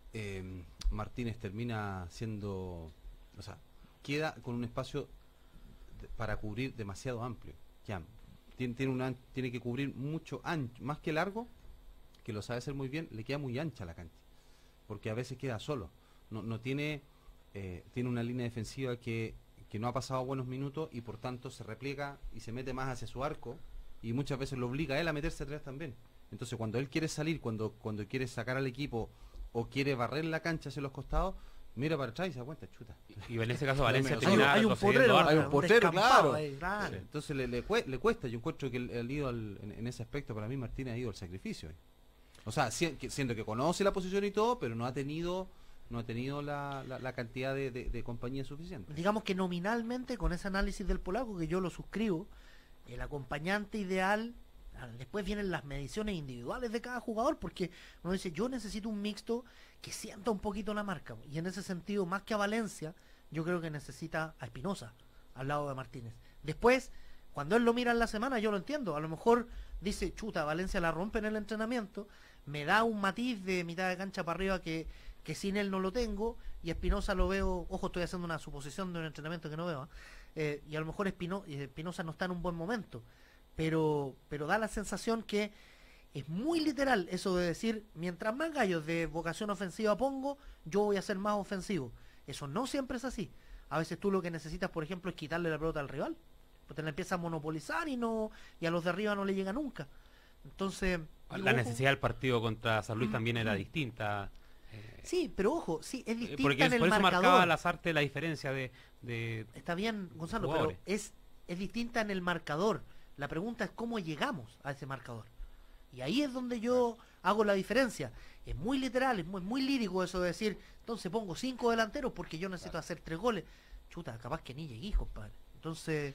eh, Martínez termina siendo, o sea, queda con un espacio de- para cubrir demasiado amplio. Ya, tiene, tiene, una, tiene que cubrir mucho ancho, más que largo, que lo sabe hacer muy bien, le queda muy ancha la cancha, porque a veces queda solo. No, no tiene, eh, tiene una línea defensiva que que no ha pasado buenos minutos y por tanto se repliega y se mete más hacia su arco y muchas veces lo obliga a él a meterse atrás también. Entonces cuando él quiere salir, cuando cuando quiere sacar al equipo o quiere barrer la cancha hacia los costados, mira para atrás y se da cuenta, chuta.
Y en ese caso Valencia
Hay
termina
un
retrocediendo
potrero,
harto.
hay un potrero, claro.
ahí, claro.
Sí. Entonces le, le, cue- le cuesta, yo encuentro que el, el ido al- en, en ese aspecto para mí Martínez ha ido al sacrificio. ahí. O sea, si- que- siendo que conoce la posición y todo, pero no ha tenido no ha tenido la, la, la cantidad de, de, de compañía suficiente.
Digamos que nominalmente, con ese análisis del polaco, que yo lo suscribo, el acompañante ideal, ah, después vienen las mediciones individuales de cada jugador, porque uno dice, yo necesito un mixto que sienta un poquito la marca, y en ese sentido, más que a Valencia, yo creo que necesita a Espinosa al lado de Martínez. Después, cuando él lo mira en la semana, yo lo entiendo, a lo mejor dice, chuta, Valencia la rompe en el entrenamiento, me da un matiz de mitad de cancha para arriba que que sin él no lo tengo, y Espinosa lo veo, ojo, estoy haciendo una suposición de un entrenamiento que no veo, ¿eh? Eh, y a lo mejor Espino, Espinosa no está en un buen momento, pero pero da la sensación que es muy literal eso de decir, mientras más gallos de vocación ofensiva pongo, yo voy a ser más ofensivo. Eso no siempre es así. A veces tú lo que necesitas, por ejemplo, es quitarle la pelota al rival, porque te la empieza a monopolizar y no y a los de arriba no le llega nunca. Entonces,
La
digo, ojo.
necesidad del partido contra San Luis también era distinta.
Sí, pero ojo, sí, es
Eh,
distinta
Porque
en el
por eso
marcador.
marcaba Lasarte la diferencia de, de
Está bien, Gonzalo,
jugadores.
pero es, es distinta en el marcador. La pregunta es cómo llegamos a ese marcador. Y ahí es donde yo hago la diferencia. Es muy literal, es muy, muy lírico eso de decir, entonces pongo cinco delanteros porque yo necesito hacer tres goles. Chuta, capaz que ni llegué, compadre. Entonces,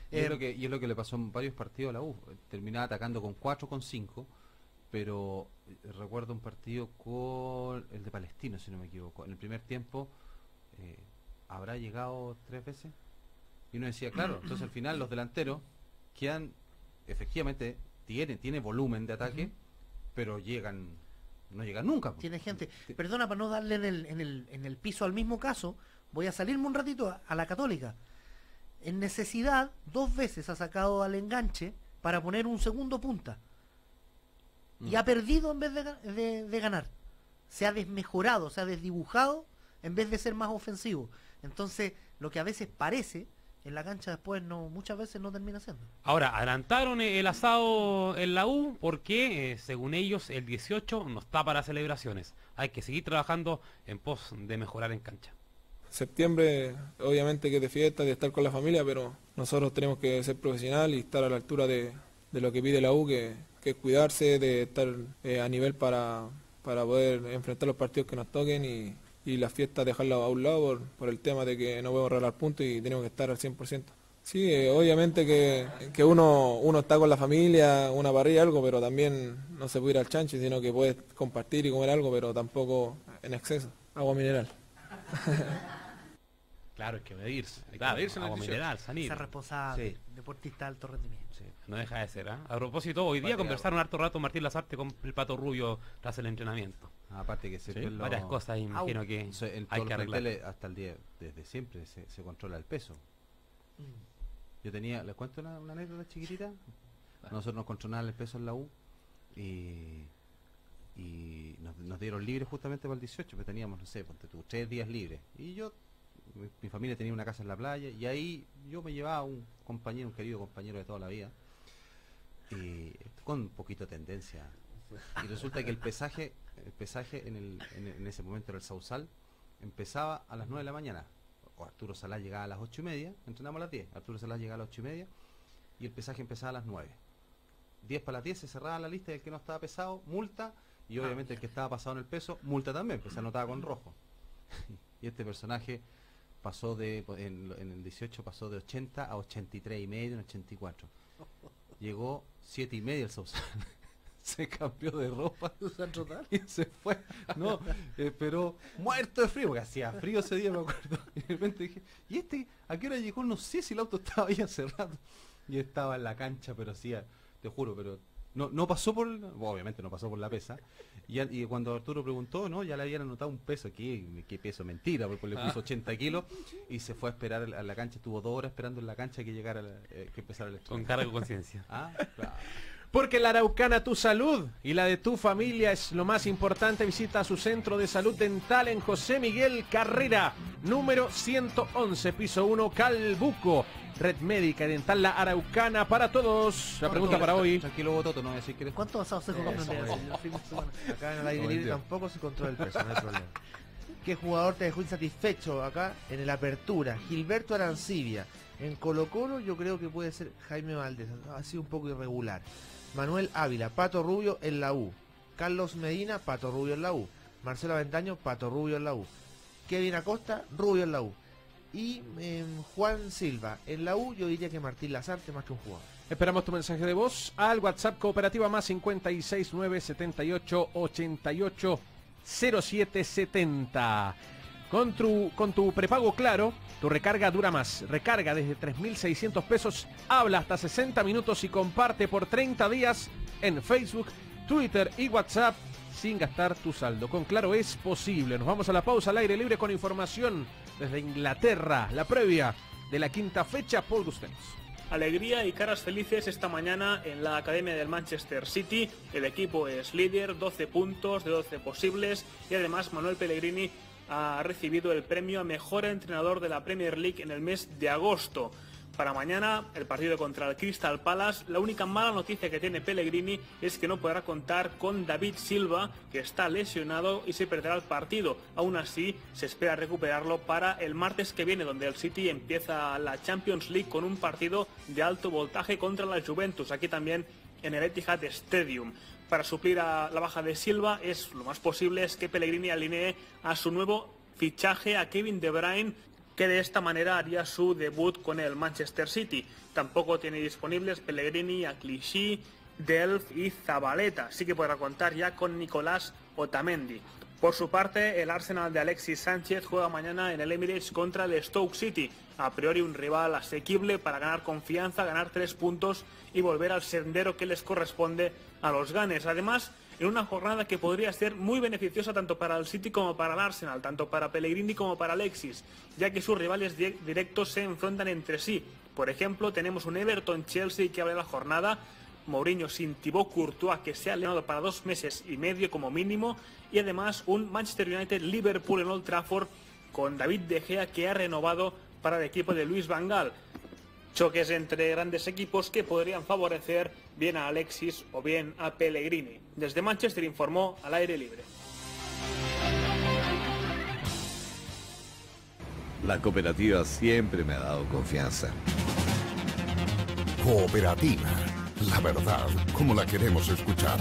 Y,
Eh,
es lo que, y es lo que le pasó en varios partidos a la U. Terminaba atacando con cuatro, con cinco, pero eh, recuerdo un partido con el de Palestino, si no me equivoco. En el primer tiempo, eh, ¿habrá llegado tres veces? Y uno decía, claro, entonces al final los delanteros quedan, efectivamente, tiene, tiene volumen de ataque, uh-huh. pero llegan, no llegan nunca.
Tiene gente. Perdona, para no darle en el, en el, en el piso al mismo caso, voy a salirme un ratito a, a la Católica. En Necesidad, dos veces ha sacado al enganche para poner un segundo punta. Mm. Y ha perdido en vez de, de, de ganar. Se ha desmejorado, se ha desdibujado en vez de ser más ofensivo. Entonces, lo que a veces parece, en la cancha después no, muchas veces no termina siendo.
Ahora, adelantaron el asado en la U porque, eh, según ellos, el dieciocho no está para celebraciones. Hay que seguir trabajando en pos de mejorar en cancha.
Septiembre, obviamente que es de fiesta, de estar con la familia, pero nosotros tenemos que ser profesional y estar a la altura de, de lo que pide la U, que, que es cuidarse, de estar eh, a nivel para, para poder enfrentar los partidos que nos toquen y, y las fiestas dejarlas a un lado por, por el tema de que no podemos regalar puntos y tenemos que estar al cien por ciento. Sí, eh, obviamente que, que uno, uno está con la familia, una parrilla, algo, pero también no se puede ir al chancho, sino que puedes compartir y comer algo, pero tampoco en exceso. Agua mineral.
Claro, hay que medirse. Hay
Claro,
que medirse en el
agua
dieciocho.
mineral, sanito.
Ser responsable,
Sí.
deportista de alto rendimiento.
Sí, no deja de ser, ¿ah? A propósito, hoy día
Aparte,
conversaron harto rato Martín Lazarte con el Pato Rubio tras el entrenamiento.
Aparte que se
Sí,
fue lo-
varias cosas ahí, imagino que
o sea, en
hay
todos
que
los
arreglar.
planteles, hasta el día, desde siempre se, se controla el peso.
Mm.
Yo tenía, ¿les cuento una, una anécdota chiquitita? Nosotros nos controlaban el peso en la U y, y nos, nos dieron libres justamente para el dieciocho, pero teníamos, no sé, ponte tú, tres días libres. Y yo, mi, mi familia tenía una casa en la playa y ahí yo me llevaba a un compañero, un querido compañero de toda la vida, y con un poquito de tendencia. Y resulta que el pesaje, el pesaje en, el, en, en ese momento era el Sausal, empezaba a las nueve de la mañana. O Arturo Salá llegaba a las ocho y media, entrenamos a las diez, Arturo Salá llegaba a las ocho y media y el pesaje empezaba a las nueve. diez para las diez se cerraba la lista y el que no estaba pesado, multa, y obviamente el que estaba pasado en el peso, multa también, pues se anotaba con rojo. Y este personaje pasó de, en, en el dieciocho pasó de ochenta a ochenta y tres y medio, en ochenta y cuatro. Llegó siete y media el Sausal. Se cambió de ropa y se fue. No, eh, pero muerto de frío, porque hacía frío ese día, me acuerdo. Y de repente dije, ¿y este a qué hora llegó? No sé si el auto estaba ahí hace rato. Y estaba en la cancha, pero sí, te juro, pero no no pasó por, obviamente no pasó por la pesa. Y, ya- y cuando Arturo preguntó, no, ya le habían anotado un peso. ¿Qué, qué peso? Mentira, porque le puso ochenta kilos y se fue a esperar a la cancha. Estuvo dos horas esperando en la cancha que llegara, la- eh, que empezara el
Con cargo de conciencia.
Ah, claro.
Porque en la Araucana tu salud y la de tu familia es lo más importante. Visita su centro de salud dental en José Miguel Carrera, número ciento once, piso uno, Calbuco. Red Médica y Dental La Araucana para todos. La pregunta para hoy.
Tranquilo, Bototo, no voy a decir que eres...
¿Cuánto asado seco comen
Eso,
de
bueno.
el fin de semana?
Acá en el aire
Buen
libre
día.
tampoco se controla el peso, no hay problema. ¿Qué jugador te dejó insatisfecho acá en el Apertura? Gilberto Arancibia. En Colo Colo yo creo que puede ser Jaime Valdés. Ha sido un poco irregular. Manuel Ávila, Pato Rubio en la U. Carlos Medina, Pato Rubio en la U. Marcelo Aventaño, Pato Rubio en la U. Kevin Acosta, Rubio en la U. Y eh, Juan Silva, en la U yo diría que Martín Lazarte más que un jugador.
Esperamos tu mensaje de voz al WhatsApp Cooperativa más cincuenta y seis nueve setenta y ocho ochenta y ocho cero siete setenta. Con tu, con tu prepago Claro, tu recarga dura más. Recarga desde tres mil seiscientos pesos, habla hasta sesenta minutos y comparte por treinta días en Facebook, Twitter y WhatsApp sin gastar tu saldo. Con Claro es posible. Nos vamos a la pausa al aire libre con información desde Inglaterra. La previa de la quinta fecha, Paul Gustens.
Alegría y caras felices esta mañana en la Academia del Manchester City. El equipo es líder, doce puntos de doce posibles y además Manuel Pellegrini ha recibido el premio a mejor entrenador de la Premier League en el mes de agosto. Para mañana, el partido contra el Crystal Palace, la única mala noticia que tiene Pellegrini es que no podrá contar con David Silva, que está lesionado y se perderá el partido. Aún así, se espera recuperarlo para el martes que viene, donde el City empieza la Champions League con un partido de alto voltaje contra la Juventus, aquí también en el Etihad Stadium. Para suplir a la baja de Silva, es lo más posible es que Pellegrini alinee a su nuevo fichaje, a Kevin De Bruyne, que de esta manera haría su debut con el Manchester City. Tampoco tiene disponibles Pellegrini, Clichy, Delph y Zabaleta. Sí que podrá contar ya con Nicolás Otamendi. Por su parte, el Arsenal de Alexis Sánchez juega mañana en el Emirates contra el Stoke City. A priori un rival asequible para ganar confianza, ganar tres puntos y volver al sendero que les corresponde a los Gunners. Además, en una jornada que podría ser muy beneficiosa tanto para el City como para el Arsenal, tanto para Pellegrini como para Alexis, ya que sus rivales directos se enfrentan entre sí. Por ejemplo, tenemos un Everton-Chelsea que abre la jornada, Mourinho sin Thibaut Courtois, que se ha lesionado para dos meses y medio como mínimo, y además un Manchester United-Liverpool en Old Trafford con David De Gea, que ha renovado para el equipo de Luis Van Gaal. Choques entre grandes equipos que podrían favorecer bien a Alexis o bien a Pellegrini. Desde Manchester informó Al Aire Libre.
La cooperativa siempre me ha dado confianza.
Cooperativa. La verdad, como la queremos escuchar.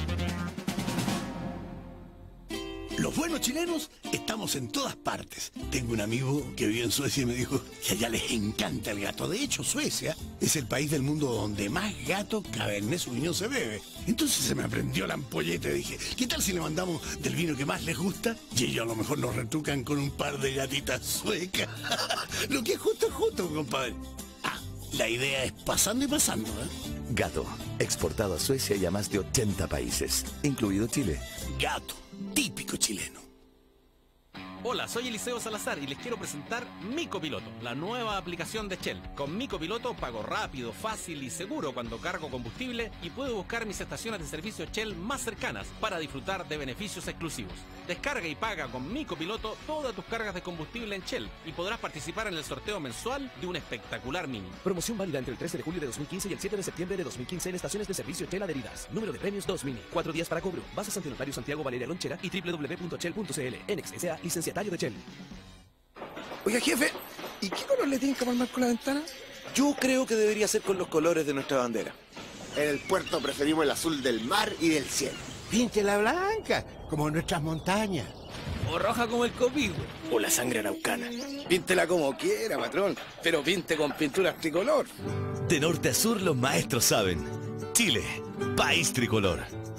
Los buenos chilenos estamos en todas partes. Tengo un amigo que vive en Suecia y me dijo que allá les encanta el gato. De hecho, Suecia es el país del mundo donde más gato Cabernet Sauvignon se bebe. Entonces se me aprendió la ampolleta y dije, ¿qué tal si le mandamos del vino que más les gusta? Y ellos a lo mejor nos retrucan con un par de gatitas suecas. Lo que es justo es justo, compadre. Ah, la idea es pasando y pasando, ¿eh?
Gato, exportado a Suecia y a más de ochenta países, incluido Chile.
Gato, típico chileno.
Hola, soy Eliseo Salazar y les quiero presentar Mi Copiloto, la nueva aplicación de Shell. Con Mi Copiloto pago rápido, fácil y seguro cuando cargo combustible y puedo buscar mis estaciones de servicio Shell más cercanas para disfrutar de beneficios exclusivos. Descarga y paga con Mi Copiloto todas tus cargas de combustible en Shell y podrás participar en el sorteo mensual de un espectacular Mini.
Promoción válida entre el trece de julio de dos mil quince y el siete de septiembre de dos mil quince en estaciones de servicio Shell adheridas. Número de premios dos Mini. Cuatro días para cobro. Base Santo Notario Santiago Valeria Lonchera y doble u doble u doble u punto shell punto c l. Enex S A licenciatario de Shell.
Oiga, jefe, ¿y qué color le tienen que palmar con la ventana? Yo creo que debería ser con los colores de nuestra bandera.
En el puerto preferimos el azul del mar y del cielo.
Píntela blanca, como nuestras montañas. O roja como el Copigo. O la sangre araucana. Píntela como quiera, patrón, pero pinte con pintura tricolor.
De norte a sur los maestros saben. Chile, país tricolor.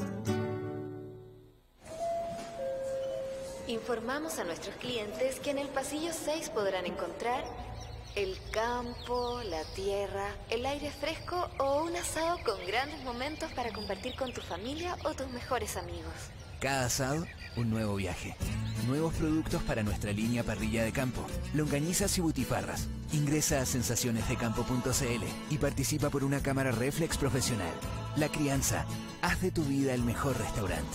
Informamos a nuestros clientes que en el pasillo seis podrán encontrar el campo, la tierra, el aire fresco o un asado con grandes momentos para compartir con tu familia o tus mejores amigos.
Cada asado, un nuevo viaje. Nuevos productos para nuestra línea parrilla de campo. Longanizas y butifarras. Ingresa a sensaciones de campo punto c l y participa por una cámara reflex profesional. La Crianza. Haz de tu vida el mejor restaurante.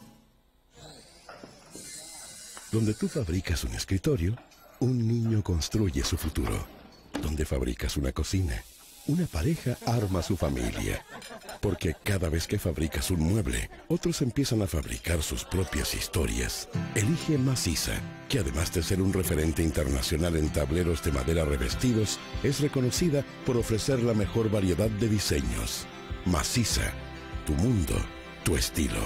Donde tú fabricas un escritorio, un niño construye su futuro. Donde fabricas una cocina, una pareja arma su familia. Porque cada vez que fabricas un mueble, otros empiezan a fabricar sus propias historias. Elige Maciza, que además de ser un referente internacional en tableros de madera revestidos, es reconocida por ofrecer la mejor variedad de diseños. Maciza, tu mundo, tu estilo.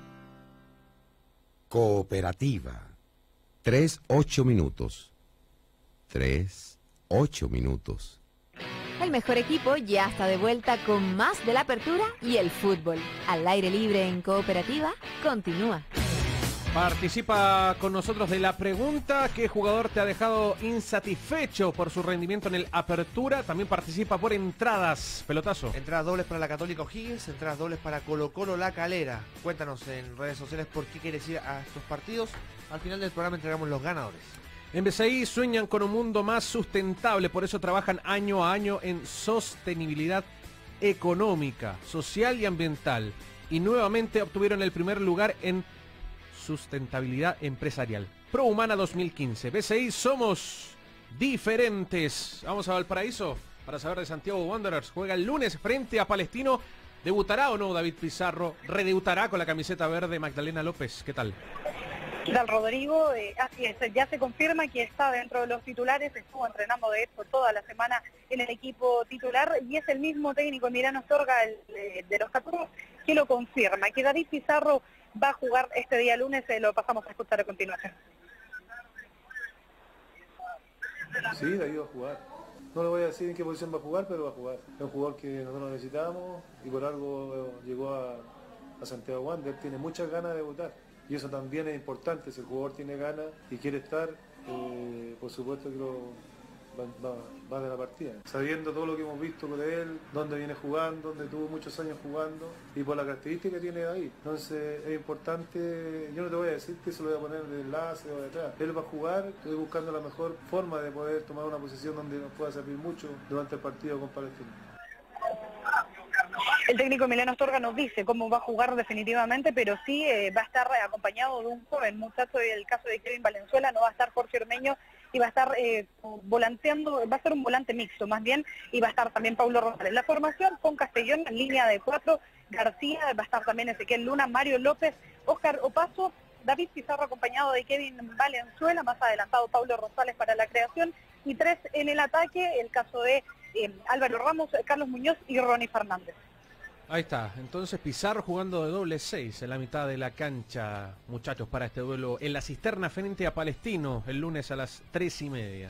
Cooperativa. Tres, ocho minutos. Tres, ocho minutos.
El mejor equipo ya está de vuelta con más de la apertura y el fútbol. Al aire libre en Cooperativa, continúa.
Participa con nosotros de la pregunta: ¿qué jugador te ha dejado insatisfecho por su rendimiento en el Apertura? También participa por entradas, pelotazo.
Entradas dobles para la Católica O'Higgins, entradas dobles para Colo Colo La Calera. Cuéntanos en redes sociales por qué quieres ir a estos partidos. Al final del programa entregamos los ganadores.
En B C I sueñan con un mundo más sustentable, por eso trabajan año a año en sostenibilidad económica, social y ambiental. Y nuevamente obtuvieron el primer lugar en sustentabilidad empresarial. ProHumana dos mil quince. B C I, somos diferentes. Vamos a Valparaíso para saber de Santiago Wanderers. Juega el lunes frente a Palestino. ¿Debutará o no David Pizarro? ¿Redebutará con la camiseta verde Magdalena López? ¿Qué tal?
¿Qué tal, Rodrigo? Eh, así es, ya se confirma que está dentro de los titulares, estuvo entrenando de hecho toda la semana en el equipo titular y es el mismo técnico Emiliano Astorga el, eh, de los Caturos que lo confirma, que David Pizarro va a jugar este día lunes, eh, lo pasamos a escuchar a continuación.
Sí, David va a jugar. No le voy a decir en qué posición va a jugar, pero va a jugar. Es un jugador que nosotros necesitamos y por algo llegó a, a Santiago Wander. Tiene muchas ganas de debutar y eso también es importante. Si el jugador tiene ganas y quiere estar, eh, por supuesto que lo, va, va, va de la partida. Sabiendo todo lo que hemos visto de él, dónde viene jugando, dónde tuvo muchos años jugando y por la característica que tiene David. Entonces es importante, yo no te voy a decir que se lo voy a poner de enlace o de atrás. Él va a jugar, estoy buscando la mejor forma de poder tomar una posición donde nos pueda servir mucho durante el partido con Palestino.
El técnico Emiliano Astorga nos dice cómo va a jugar definitivamente, pero sí eh, va a estar acompañado de un joven muchacho. En el caso de Kevin Valenzuela no va a estar Jorge Ormeño y va a estar eh, volanteando, va a ser un volante mixto más bien, y va a estar también Paulo Rosales. La formación con Castellón en línea de cuatro, García, va a estar también Ezequiel Luna, Mario López, Óscar Opaso, David Pizarro acompañado de Kevin Valenzuela, más adelantado Paulo Rosales para la creación, y tres en el ataque, el caso de eh, Álvaro Ramos, Carlos Muñoz y Ronnie Fernández.
Ahí está, entonces Pizarro jugando de doble seis en la mitad de la cancha, muchachos, para este duelo en la Cisterna frente a Palestino el lunes a las tres y media.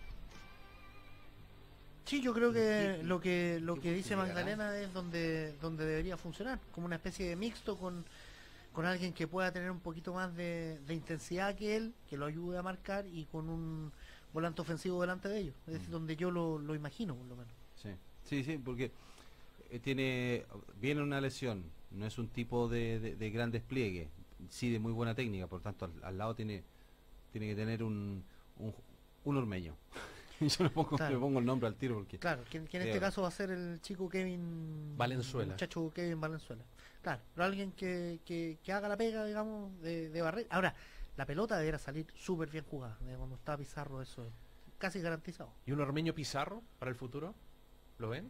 Sí, yo creo que lo que lo que dice Magdalena es donde donde debería funcionar, como una especie de mixto con, con alguien que pueda tener un poquito más de, de intensidad que él, que lo ayude a marcar, y con un volante ofensivo delante de ellos. Es decir, donde yo lo, lo imagino, por lo menos.
Sí, sí, sí, porque tiene viene una lesión, no es un tipo de, de, de gran despliegue, sí de muy buena técnica, por tanto al, al lado tiene tiene que tener un un, un ormeño. Yo le pongo, claro. le pongo el nombre al tiro porque
claro, que, que en este caso va a ser el chico Kevin
Valenzuela, el
muchacho Kevin Valenzuela, claro, pero alguien que, que, que haga la pega, digamos, de, de barrer. Ahora, la pelota deberá salir súper bien jugada, de cuando está Pizarro, eso es casi garantizado.
¿Y un Ormeño Pizarro para el futuro? ¿Lo ven?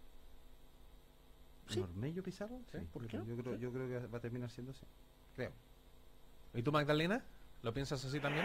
¿Un Ormeño Pizarro? Sí,
¿por
yo,
qué no?
yo, creo, yo creo que va a terminar siendo así, creo.
¿Y tú, Magdalena? ¿Lo piensas así también?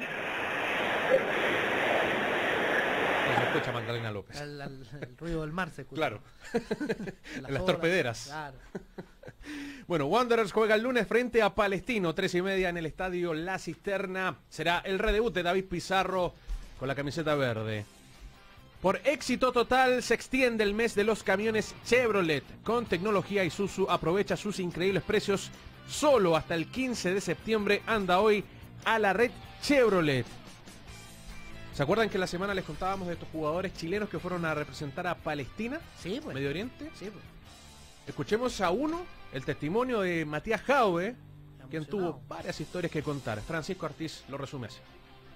No se escucha Magdalena López.
El, el, el ruido del mar se escucha.
Claro.
en,
en las torpederas.
Claro.
Bueno, Wanderers juega el lunes frente a Palestino, tres y media en el estadio La Cisterna. Será el redebut de David Pizarro con la camiseta verde. Por éxito total se extiende el mes de los camiones Chevrolet. Con tecnología Isuzu aprovecha sus increíbles precios solo hasta el quince de septiembre. Anda hoy a la red Chevrolet. ¿Se acuerdan que la semana les contábamos de estos jugadores chilenos que fueron a representar a Palestina?
Sí, pues.
Medio Oriente.
Sí, pues.
Escuchemos a uno, el testimonio de Matías Jaue, quien tuvo varias historias que contar. Francisco Ortiz lo resume así.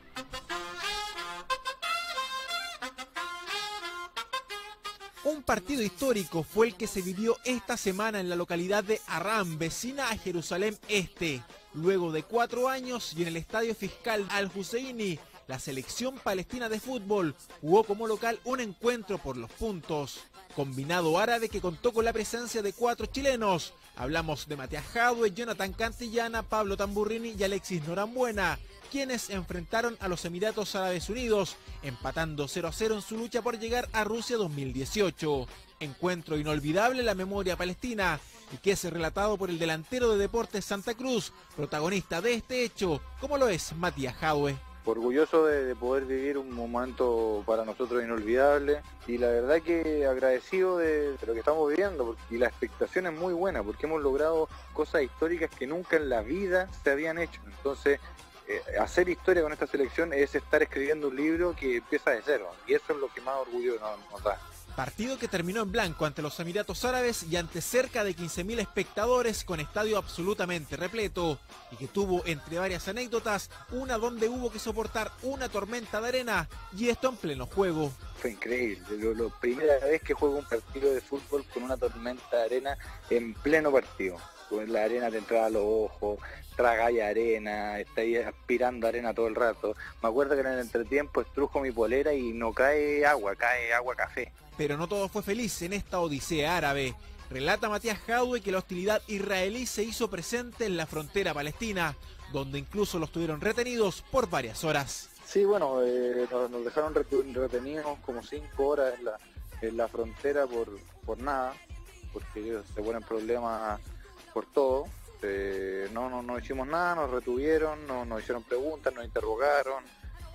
Un partido histórico fue el que se vivió esta semana en la localidad de Arram, vecina a Jerusalén Este. Luego de cuatro años y en el estadio fiscal Al-Husseini, la selección palestina de fútbol jugó como local un encuentro por los puntos. Combinado árabe que contó con la presencia de cuatro chilenos. Hablamos de Matías Jaue, Jonathan Cantillana, Pablo Tamburrini y Alexis Norambuena, quienes enfrentaron a los Emiratos Árabes Unidos, empatando cero a cero en su lucha por llegar a Rusia dos mil dieciocho. Encuentro inolvidable en la memoria palestina y que es relatado por el delantero de Deportes Santa Cruz, protagonista de este hecho, como lo es Matías Jaue.
Orgulloso de, de poder vivir un momento para nosotros inolvidable y la verdad que agradecido de, de lo que estamos viviendo porque, y la expectación es muy buena porque hemos logrado cosas históricas que nunca en la vida se habían hecho. Entonces eh, hacer historia con esta selección es estar escribiendo un libro que empieza de cero y eso es lo que más orgullo nos, nos da.
Partido que terminó en blanco ante los Emiratos Árabes y ante cerca de quince mil espectadores con estadio absolutamente repleto y que tuvo, entre varias anécdotas, una donde hubo que soportar una tormenta de arena y esto en pleno juego.
Fue increíble, lo, lo primera vez que juego un partido de fútbol con una tormenta de arena en pleno partido. Con la arena te entraba a los ojos, tragáis arena, estáis aspirando arena todo el rato. Me acuerdo que en el entretiempo estrujo mi polera y no cae agua, cae agua café.
Pero no todo fue feliz en esta odisea árabe. Relata Matías Jaue que la hostilidad israelí se hizo presente en la frontera palestina, donde incluso los tuvieron retenidos por varias horas.
Sí, bueno, eh, nos, nos dejaron retenidos como cinco horas en la, en la frontera por, por nada, porque ellos se ponen problemas por todo. Eh, no, no, no hicimos nada, nos retuvieron, no, nos hicieron preguntas, nos interrogaron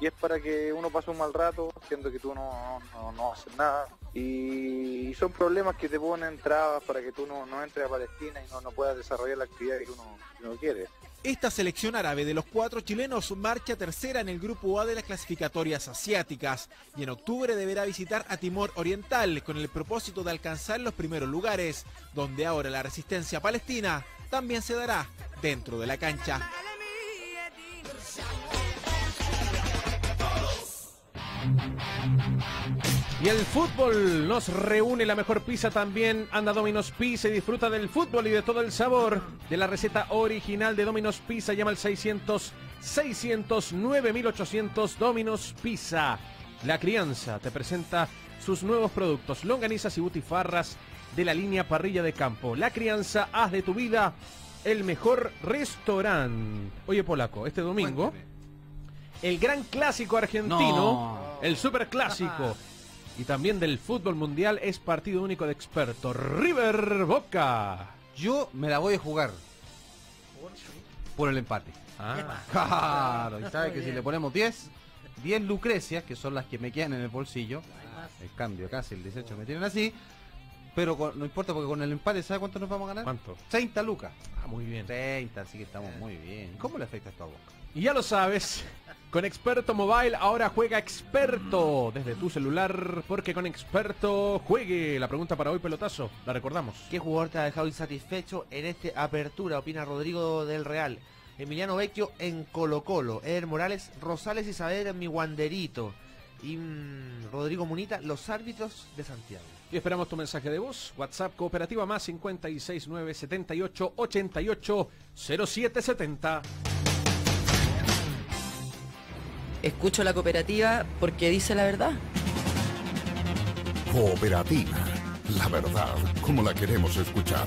y es para que uno pase un mal rato, siendo que tú no, no, no haces nada, y, y son problemas que te ponen trabas para que tú no, no entres a Palestina y no, no puedas desarrollar la actividad que uno, que uno quiere.
Esta selección árabe de los cuatro chilenos marcha tercera en el grupo A de las clasificatorias asiáticas y en octubre deberá visitar a Timor Oriental con el propósito de alcanzar los primeros lugares, donde ahora la resistencia palestina también se dará dentro de la cancha.
Y el fútbol nos reúne, la mejor pizza también. Anda Domino's Pizza y disfruta del fútbol y de todo el sabor de la receta original de Domino's Pizza. Llama al seiscientos, seiscientos, nueve mil ochocientos. Domino's Pizza. La Crianza te presenta sus nuevos productos, longanizas y butifarras de la línea parrilla de campo. La Crianza, haz de tu vida el mejor restaurante. Oye, Polaco, este domingo, cuéntame, el gran clásico argentino, no. el superclásico, y también del fútbol mundial, es partido único de expertos. River Boca.
Yo me la voy a jugar por el empate.
Ah.
Claro, y sabe que si le ponemos diez, diez Lucrecias, que son las que me quedan en el bolsillo, el cambio casi, el dieciocho me tienen así, pero con, no importa porque con el empate, ¿sabe cuánto nos vamos a ganar?
¿Cuánto?
treinta lucas.
Ah, muy bien.
treinta, así que estamos muy bien. ¿Cómo le afecta esto a Boca?
Y ya lo sabes, con Experto Mobile ahora juega Experto desde tu celular, porque con Experto juegue. La pregunta para hoy, pelotazo, la recordamos.
¿Qué jugador te ha dejado insatisfecho en este apertura? Opina Rodrigo del Real. Emiliano Vecchio en Colo Colo. Eder Morales, Rosales y Saavedra en mi Wanderito. Y mmm, Rodrigo Munita, los árbitros de Santiago.
Y esperamos tu mensaje de voz. WhatsApp Cooperativa más cincuenta y seis nueve setenta y ocho ochenta y ocho cero siete setenta.
Escucho la cooperativa porque dice la verdad.
Cooperativa, la verdad como la queremos escuchar.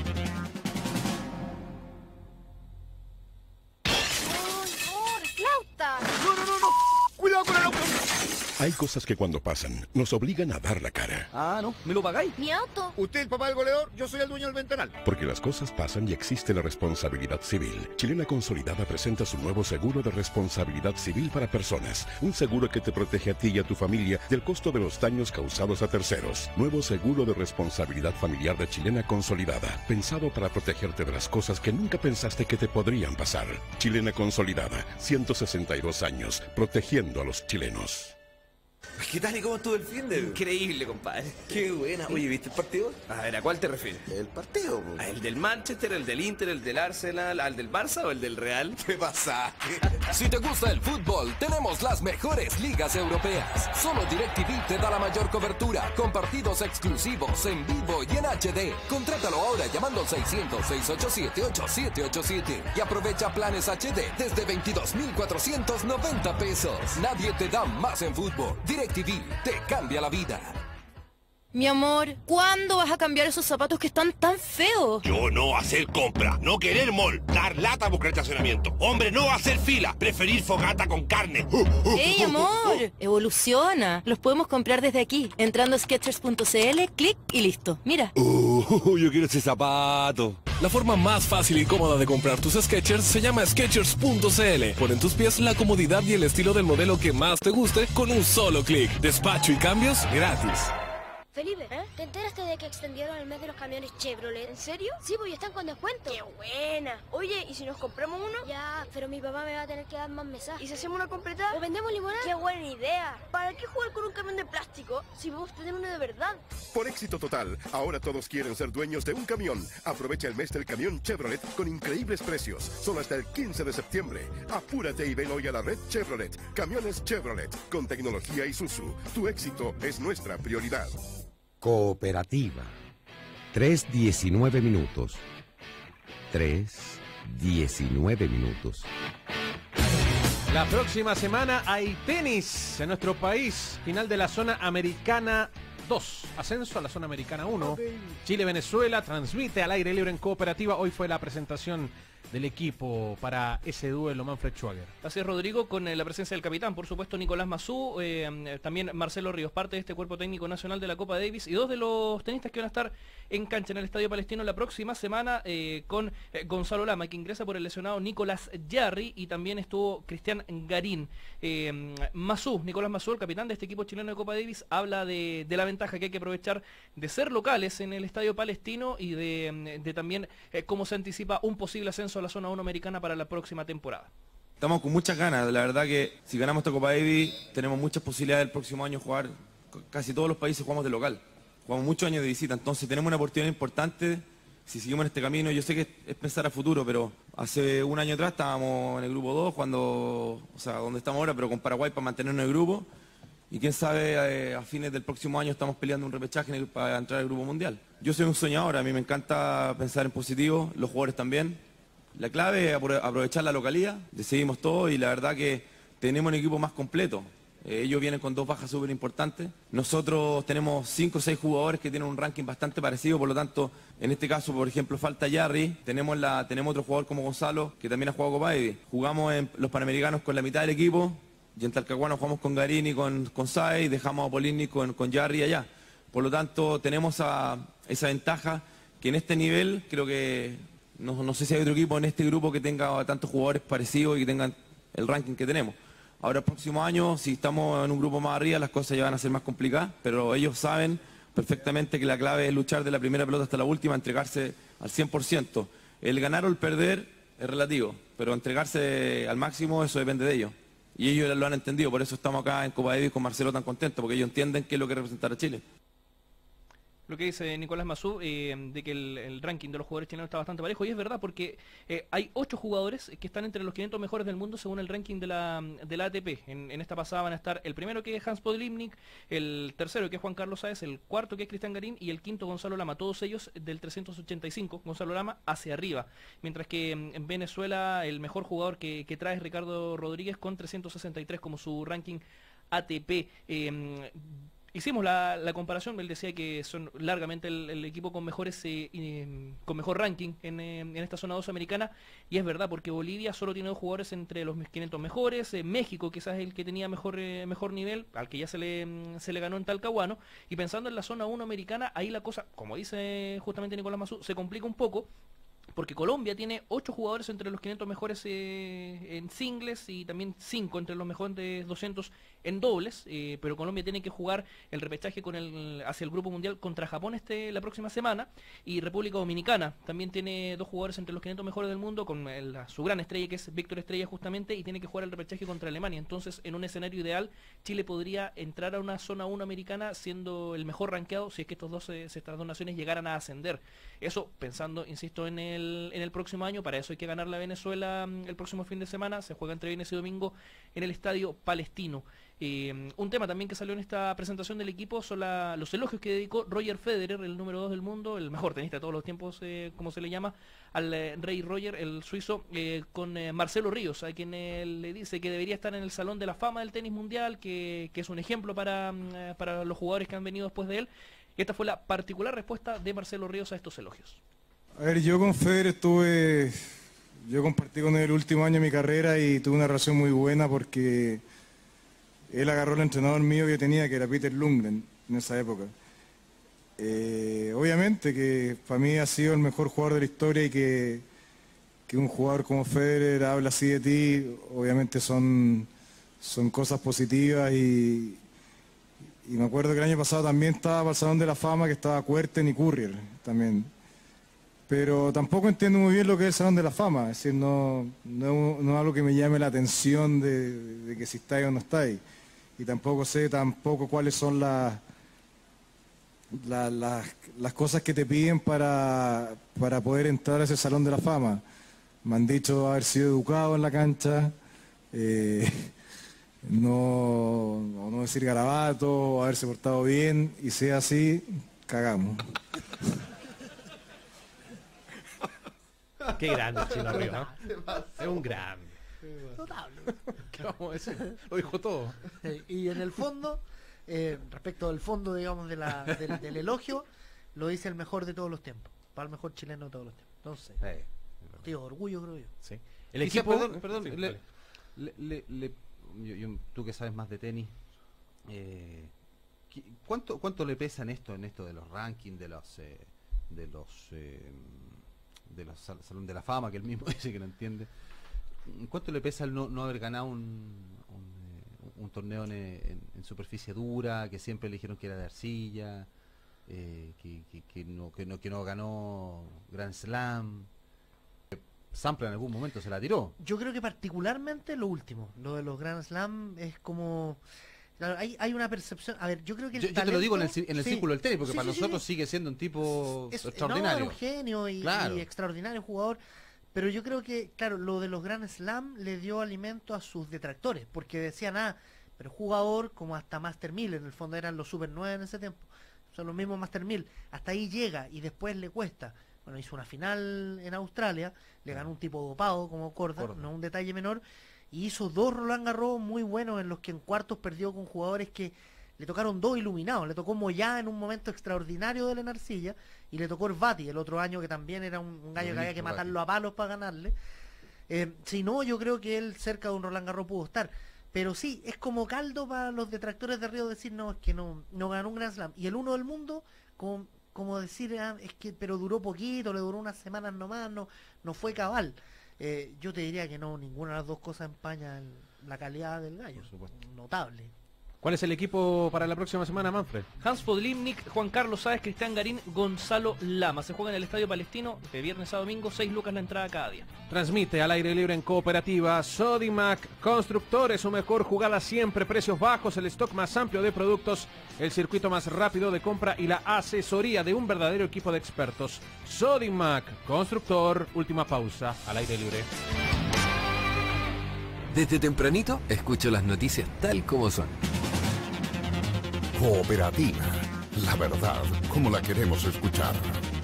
¡No, no, no, no! ¡Cuidado con el auto!
Hay cosas que cuando pasan nos obligan a dar la cara.
Ah, no, ¿me lo pagáis?
Mi auto. Usted el papá del goleador, yo soy el dueño del ventanal.
Porque las cosas pasan y existe la responsabilidad civil. Chilena Consolidada presenta su nuevo seguro de responsabilidad civil para personas. Un seguro que te protege a ti y a tu familia del costo de los daños causados a terceros. Nuevo seguro de responsabilidad familiar de Chilena Consolidada. Pensado para protegerte de las cosas que nunca pensaste que te podrían pasar. Chilena Consolidada, ciento sesenta y dos años, protegiendo a los chilenos.
¿Qué tal y cómo estuvo el fin de? Increíble, compadre. Qué buena. Oye, ¿viste el partido? A ver, ¿a cuál te refieres?
¿El partido? Po.
¿El del Manchester, el del Inter, el del Arsenal, al del Barça o el del Real?
¿Qué pasa?
Si te gusta el fútbol, tenemos las mejores ligas europeas. Solo DirecTV te da la mayor cobertura, con partidos exclusivos, en vivo y en H D. Contrátalo ahora llamando al seiscientos, seiscientos ochenta y siete, ochenta y siete ochenta y siete y aprovecha planes H D desde veintidós mil cuatrocientos noventa pesos. Nadie te da más en fútbol. DirecTV te cambia la vida.
Mi amor, ¿cuándo vas a cambiar esos zapatos que están tan feos?
Yo no hacer compra, no querer mall, dar lata buscar estacionamiento. Hombre, no hacer fila, preferir fogata con carne.
¡Ey, amor! Evoluciona. Los podemos comprar desde aquí, entrando a sketchers punto c l, clic y listo. Mira.
Uh, yo quiero ese zapato.
La forma más fácil y cómoda de comprar tus Skechers se llama sketchers punto c l. Pon en tus pies la comodidad y el estilo del modelo que más te guste con un solo clic. Despacho y cambios gratis.
Felipe, ¿eh? ¿Te enteraste de que extendieron el mes de los camiones Chevrolet? ¿En serio? Sí, pues ya están con descuento. ¡Qué buena! Oye, ¿y si nos compramos uno? Ya, pero mi papá me va a tener que dar más mesas. ¿Y si hacemos una completa? ¿O vendemos limonada? ¡Qué buena idea! ¿Para qué jugar con un camión de plástico si podemos tener uno de verdad?
Por éxito total, ahora todos quieren ser dueños de un camión. Aprovecha el mes del camión Chevrolet con increíbles precios. Solo hasta el quince de septiembre. Apúrate y ven hoy a la red Chevrolet. Camiones Chevrolet con tecnología Isuzu. Tu éxito es nuestra prioridad.
Cooperativa. tres diecinueve minutos. tres diecinueve minutos.
La próxima semana hay tenis en nuestro país. Final de la zona americana dos. Ascenso a la zona americana uno. Okay. Chile-Venezuela transmite al aire libre en Cooperativa. Hoy fue la presentación del equipo para ese duelo, Manfred Schwager.
Así es, Rodrigo, con eh, la presencia del capitán, por supuesto, Nicolás Mazú, eh, también Marcelo Ríos, parte de este cuerpo técnico nacional de la Copa Davis, y dos de los tenistas que van a estar en cancha en el Estadio Palestino la próxima semana, eh, con eh, Gonzalo Lama, que ingresa por el lesionado Nicolás Jarry, y también estuvo Cristian Garín. Eh, Mazú, Nicolás Mazú, el capitán de este equipo chileno de Copa Davis, habla de, de la ventaja que hay que aprovechar de ser locales en el Estadio Palestino y de, de también eh, cómo se anticipa un posible ascenso a la zona uno americana para la próxima temporada.
Estamos con muchas ganas, la verdad que si ganamos esta Copa Davis tenemos muchas posibilidades el próximo año jugar, casi todos los países jugamos de local, jugamos muchos años de visita, entonces tenemos una oportunidad importante si seguimos en este camino. Yo sé que es pensar a futuro, pero hace un año atrás estábamos en el grupo dos, cuando, o sea, donde estamos ahora, pero con Paraguay para mantenernos en el grupo, y quién sabe, eh, a fines del próximo año estamos peleando un repechaje en el, para entrar al grupo mundial. Yo soy un soñador, a mí me encanta pensar en positivo, los jugadores también. La clave es aprovechar la localidad, decidimos todo y la verdad que tenemos un equipo más completo. Eh, ellos vienen con dos bajas súper importantes. Nosotros tenemos cinco o seis jugadores que tienen un ranking bastante parecido, por lo tanto, en este caso, por ejemplo, falta Jarry. Tenemos, la, tenemos otro jugador como Gonzalo, que también ha jugado Copa Davis. Jugamos en los Panamericanos con la mitad del equipo, y en Talcahuano jugamos con Garín y con, con Sai, dejamos a Polini con, con Jarry allá. Por lo tanto, tenemos a, esa ventaja que en este nivel creo que... No, no sé si hay otro equipo en este grupo que tenga tantos jugadores parecidos y que tengan el ranking que tenemos. Ahora el próximo año, si estamos en un grupo más arriba, las cosas ya van a ser más complicadas, pero ellos saben perfectamente que la clave es luchar de la primera pelota hasta la última, entregarse al cien por ciento. El ganar o el perder es relativo, pero entregarse al máximo, eso depende de ellos. Y ellos lo han entendido, por eso estamos acá en Copa Davis con Marcelo tan contentos, porque ellos entienden qué es lo que representar a Chile.
Lo que dice Nicolás Mazú, eh, de que el, el ranking de los jugadores chilenos está bastante parejo, y es verdad porque eh, hay ocho jugadores que están entre los quinientos mejores del mundo según el ranking de la, de la A T P. En, en esta pasada van a estar el primero, que es Hans Podlimnik, el tercero, que es Juan Carlos Sáez, el cuarto, que es Cristian Garín, y el quinto, Gonzalo Lama, todos ellos del trescientos ochenta y cinco, Gonzalo Lama hacia arriba. Mientras que en Venezuela el mejor jugador que, que trae es Ricardo Rodríguez con trescientos sesenta y tres como su ranking A T P. Eh, Hicimos la, la comparación, él decía que son largamente el, el equipo con mejores eh, eh, con mejor ranking en, eh, en esta zona dos americana, y es verdad porque Bolivia solo tiene dos jugadores entre los quinientos mejores, eh, México quizás el que tenía mejor eh, mejor nivel, al que ya se le, se le ganó en Talcahuano, y pensando en la zona uno americana, ahí la cosa, como dice justamente Nicolás Mazú, se complica un poco, porque Colombia tiene ocho jugadores entre los quinientos mejores eh, en singles y también cinco entre los mejores doscientos en dobles, eh, pero Colombia tiene que jugar el repechaje con el, hacia el Grupo Mundial contra Japón este la próxima semana, y República Dominicana también tiene dos jugadores entre los quinientos mejores del mundo, con el, su gran estrella que es Víctor Estrella justamente, y tiene que jugar el repechaje contra Alemania. Entonces, en un escenario ideal, Chile podría entrar a una zona uno americana siendo el mejor rankeado si es que estos dos, estas dos naciones llegaran a ascender. Eso pensando, insisto, en el, en el próximo año. Para eso hay que ganar la Venezuela el próximo fin de semana. Se juega entre viernes y domingo en el Estadio Palestino. Eh, un tema también que salió en esta presentación del equipo son la, los elogios que dedicó Roger Federer, el número dos del mundo, el mejor tenista de todos los tiempos, eh, como se le llama, al eh, Rey Roger, el suizo, eh, con eh, Marcelo Ríos, a quien eh, le dice que debería estar en el Salón de la Fama del tenis mundial, que, que es un ejemplo para, eh, para los jugadores que han venido después de él. Y esta fue la particular respuesta de Marcelo Ríos a estos elogios.
A ver, yo con Federer estuve, yo compartí con él el último año de mi carrera y tuve una relación muy buena porque él agarró el entrenador mío que tenía, que era Peter Lundgren, en esa época. Eh, obviamente que para mí ha sido el mejor jugador de la historia, y que, que un jugador como Federer habla así de ti, obviamente son, son cosas positivas. Y, y me acuerdo que el año pasado también estaba para el Salón de la Fama, que estaba Kuerten y Courier también. Pero tampoco entiendo muy bien lo que es el Salón de la Fama, es decir, no, no, no es algo que me llame la atención de, de que si está ahí o no está ahí. Y tampoco sé tampoco cuáles son las, las, las, las cosas que te piden para, para poder entrar a ese Salón de la Fama. Me han dicho haber sido educado en la cancha, eh, no, no decir garabato, haberse portado bien, y si es así, cagamos.
Qué grande Chino Ríos, ¿no? Es un grande.
Notable.
¿Qué vamos a decir? Lo dijo todo.
Y en el fondo, eh, respecto del fondo, digamos, de la, del, del elogio, lo dice el mejor de todos los tiempos. Para el mejor chileno de todos los tiempos. Entonces,
eh,
motivo de orgullo, creo yo.
Sí. El
Quizá,
equipo...
perdón, perdón,
Sí,
le-
dale.
le- le- le- yo- yo- tú que sabes más de tenis, eh, ¿qué- ¿cuánto, ¿cuánto le pesa en esto, en esto de los rankings, de los eh, de los eh, de los sal- Salón de la Fama, que él mismo dice que no entiende? ¿Cuánto le pesa el no, no haber ganado un, un, eh, un torneo en, en- en superficie dura, que siempre le dijeron que era de arcilla, eh, que, que- que no, que, no, que no ganó Grand Slam? Sampler en algún momento se la tiró.
Yo creo que particularmente lo último, lo de los Grand Slam es como... Claro, hay, hay una percepción... A ver, yo creo que el
Yo, yo te lo digo en el,
talento-
ci- en el
sí.
círculo del tenis, porque
Sí,
para
sí, sí,
nosotros
sí.
sigue siendo un tipo
Es-
extraordinario.
No, era un genio y,
Claro.
y extraordinario jugador. Pero yo creo que, claro, lo de los Grand Slam le dio alimento a sus detractores, porque decían, ah, pero jugador como hasta Master mil, en el fondo eran los Super nueve en ese tiempo, son los mismos Master mil, hasta ahí llega y después le cuesta. Bueno, hizo una final en Australia, le ganó un tipo dopado como Corda,
Corda.
no un detalle menor, y hizo dos Roland Garros muy buenos en los que en cuartos perdió con jugadores que le tocaron dos iluminados, le tocó Moyá en un momento extraordinario de la Arcilla y le tocó Herbati el otro año, que también era un, un gallo que había que
Herbati.
matarlo a palos para ganarle. Eh, si no, yo creo que él cerca de un Roland Garros pudo estar. Pero sí, es como caldo para los detractores de Río decir, no, es que no, no ganó un Grand Slam. Y el uno del mundo, como, como decir, ah, es que pero duró poquito, le duró unas semanas nomás, no, no fue cabal. Eh, yo te diría que no, ninguna de las dos cosas empaña el- la calidad del gallo. Notable.
¿Cuál es el equipo para la próxima semana, Manfred?
Hans Podlimnik, Juan Carlos Sáez, Cristian Garín, Gonzalo Lama. Se juega en el Estadio Palestino de viernes a domingo, seis lucas la entrada cada día.
Transmite al aire libre en cooperativa Sodimac Constructores, su mejor jugada siempre, precios bajos, el stock más amplio de productos, el circuito más rápido de compra y la asesoría de un verdadero equipo de expertos. Sodimac Constructor, última pausa al aire libre.
Desde tempranito escucho las noticias tal como son.
Cooperativa. La verdad, como la queremos escuchar.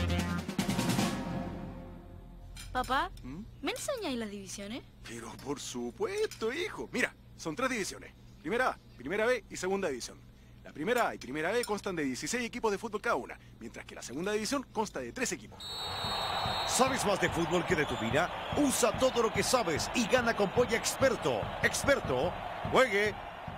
Papá, ¿me enseñáis las divisiones?
Pero por supuesto, hijo. Mira, son tres divisiones. Primera A, Primera B y Segunda División. La Primera A y Primera B constan de dieciséis equipos de fútbol cada una, mientras que la Segunda División consta de tres equipos.
¿Sabes más de fútbol que de tu vida? Usa todo lo que sabes y gana con Polla Experto. Experto, juegue.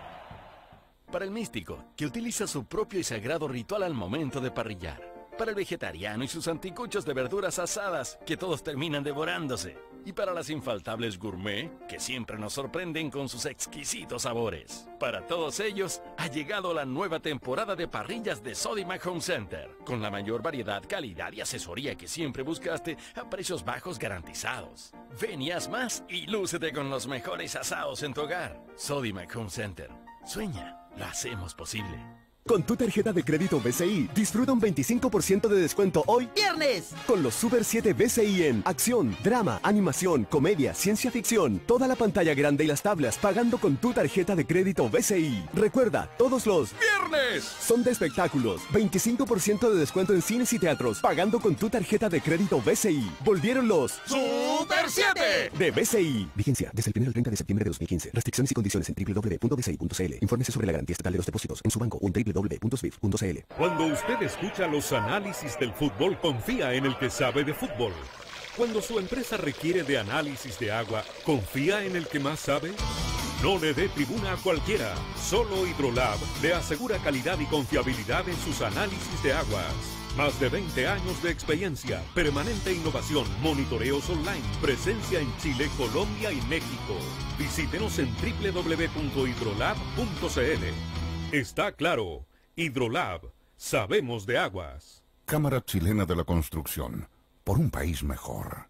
Para el místico, que utiliza su propio y sagrado ritual al momento de parrillar. Para el vegetariano y sus anticuchos de verduras asadas, que todos terminan devorándose. Y para las infaltables gourmet, que siempre nos sorprenden con sus exquisitos sabores. Para todos ellos, ha llegado la nueva temporada de parrillas de Sodimac Home Center. Con la mayor variedad, calidad y asesoría que siempre buscaste a precios bajos garantizados. Ven y haz más y lúcete con los mejores asados en tu hogar. Sodimac Home Center. Sueña. Lo hacemos posible.
Con tu tarjeta de crédito B C I, disfruta un veinticinco por ciento de descuento hoy
¡Viernes!
con los Super siete B C I en acción, drama, animación, comedia, ciencia ficción, toda la pantalla grande y las tablas pagando con tu tarjeta de crédito B C I. Recuerda, todos los
¡Viernes!
son de espectáculos, veinticinco por ciento de descuento en cines y teatros pagando con tu tarjeta de crédito B C I. Volvieron los
¡Super siete!
de B C I. Vigencia desde el primero al treinta de septiembre de dos mil quince. Restricciones y condiciones en doble u doble u doble u punto b c i punto c l. Infórmese sobre la garantía estatal de los depósitos en su banco o en doble u doble u doble u punto s b i f punto c l.
Cuando usted escucha los análisis del fútbol, confía en el que sabe de fútbol. Cuando su empresa requiere de análisis de agua, ¿confía en el que más sabe? No le dé tribuna a cualquiera. Solo Hidrolab le asegura calidad y confiabilidad en sus análisis de aguas. Más de veinte años de experiencia, permanente innovación, monitoreos online, presencia en Chile, Colombia y México. Visítenos en doble u doble u doble u punto hidrolab punto c l. Está claro, Hidrolab, sabemos de aguas.
Cámara Chilena de la Construcción. Por un país mejor.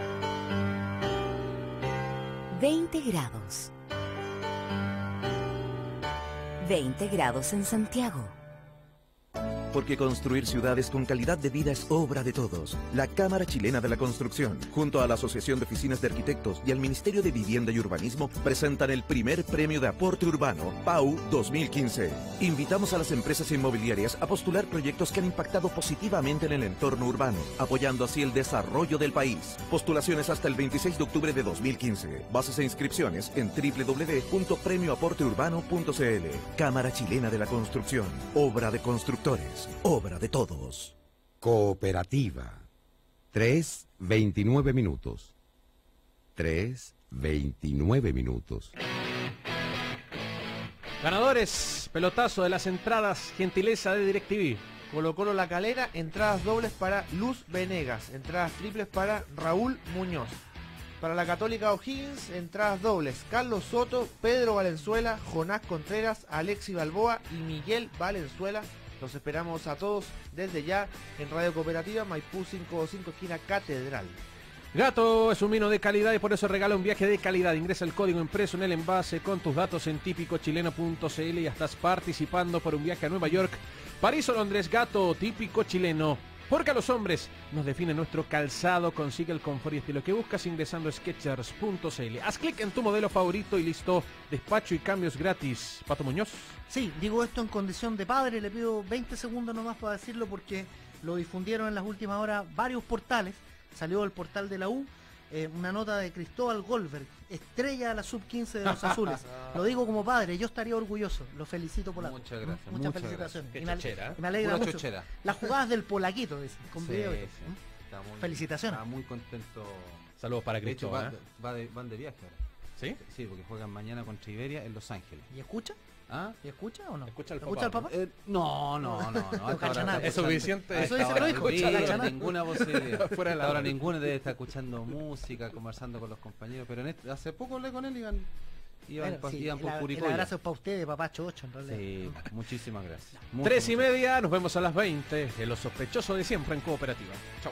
veinte grados. veinte grados en Santiago.
Porque construir ciudades con calidad de vida es obra de todos. La Cámara Chilena de la Construcción, junto a la Asociación de Oficinas de Arquitectos y al Ministerio de Vivienda y Urbanismo, presentan el primer premio de aporte urbano, P A U dos mil quince. Invitamos a las empresas inmobiliarias a postular proyectos que han impactado positivamente en el entorno urbano, apoyando así el desarrollo del país. Postulaciones hasta el veintiséis de octubre de dos mil quince. Bases e inscripciones en doble u doble u doble u punto premio aporte urbano punto c l. Cámara Chilena de la Construcción, obra de constructores. Obra de todos.
Cooperativa. tres, veintinueve minutos. tres, veintinueve minutos.
Ganadores, pelotazo de las entradas, gentileza de DirecTV.
Colo Colo La Calera, entradas dobles para Luz Venegas, entradas triples para Raúl Muñoz. Para la Católica O'Higgins, entradas dobles, Carlos Soto, Pedro Valenzuela, Jonás Contreras, Alexi Balboa y Miguel Valenzuela. Los esperamos a todos desde ya en Radio Cooperativa Maipú quinientos cinco, esquina Catedral.
Gato es un vino de calidad y por eso regala un viaje de calidad. Ingresa el código impreso en el envase con tus datos en típico chileno punto c l y ya estás participando por un viaje a Nueva York, París o Londres. Gato, típico chileno. Porque a los hombres nos define nuestro calzado. Consigue el confort y estilo que buscas ingresando a skechers punto c l. Haz clic en tu modelo favorito y listo. Despacho y cambios gratis. Pato Muñoz.
Sí, digo esto en condición de padre. Le pido veinte segundos nomás para decirlo porque lo difundieron en las últimas horas varios portales. Salió el portal de la U, eh, una nota de Cristóbal Goldberg, estrella de la sub quince de los azules. Lo digo como padre, yo estaría orgulloso. Lo felicito por la.
Muchas gracias.
Muchas,
muchas
felicitaciones.
Gracias.
Y me,
chochera,
me alegra
Pura
mucho.
Chochera.
Las jugadas del Polaquito, dice, con
sí,
video.
Sí. Está muy,
felicitaciones.
Está muy contento.
Saludos para
de hecho,
Cristóbal.
va,
¿eh?
va de, van de viaje ahora.
¿Sí?
Sí, porque juegan mañana contra Iberia en Los Ángeles.
¿Y escucha?
¿Ah?
¿Y escucha o no?
¿Escucha el
¿Escucha
papá?
el papá?
Eh, no, no, no, no.
No cacha nada.
Es suficiente.
Eso dice lo dijo.
Sí, ninguna posibilidad.
Fuera de la
ahora
hora.
ninguno debe estar escuchando música, conversando con los compañeros, pero en este, hace poco hablé con él y iban, iban,
Bueno,
pa-
sí,
iban por
el,
Curicó.
el abrazo es para ustedes, papá Chocho, en realidad.
Sí, muchísimas gracias. Muchas,
Tres y
muchas
media, nos vemos a las veinte. En Los Sospechosos de Siempre en Cooperativa. Chau.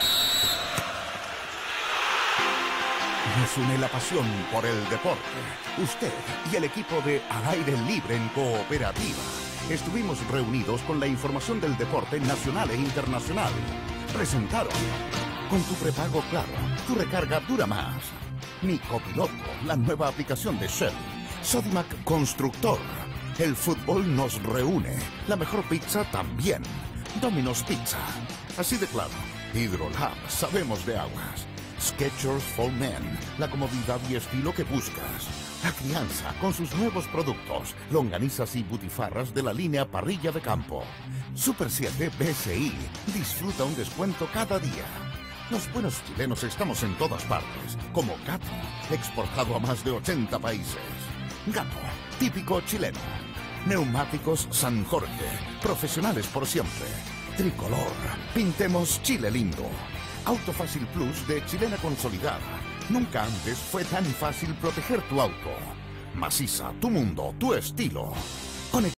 Nos une la pasión por el deporte. Usted y el equipo de Al Aire Libre en Cooperativa. Estuvimos reunidos con la información del deporte nacional e internacional. Presentaron. Con tu prepago Claro, tu recarga dura más. Mi Copiloto, la nueva aplicación de Shell. Sodimac Constructor. El fútbol nos reúne. La mejor pizza también. Domino's Pizza. Así de claro. Hydrolab, sabemos de aguas. Skechers for Men, la comodidad y estilo que buscas. La crianza con sus nuevos productos, longanizas y butifarras de la línea parrilla de campo. Super siete B C I, disfruta un descuento cada día. Los buenos chilenos estamos en todas partes, como Gato, exportado a más de ochenta países. Gato, típico chileno. Neumáticos San Jorge, profesionales por siempre. Tricolor, pintemos Chile lindo. Auto Fácil Plus de Chilena Consolidada. Nunca antes fue tan fácil proteger tu auto. Maciza, tu mundo, tu estilo. Conect-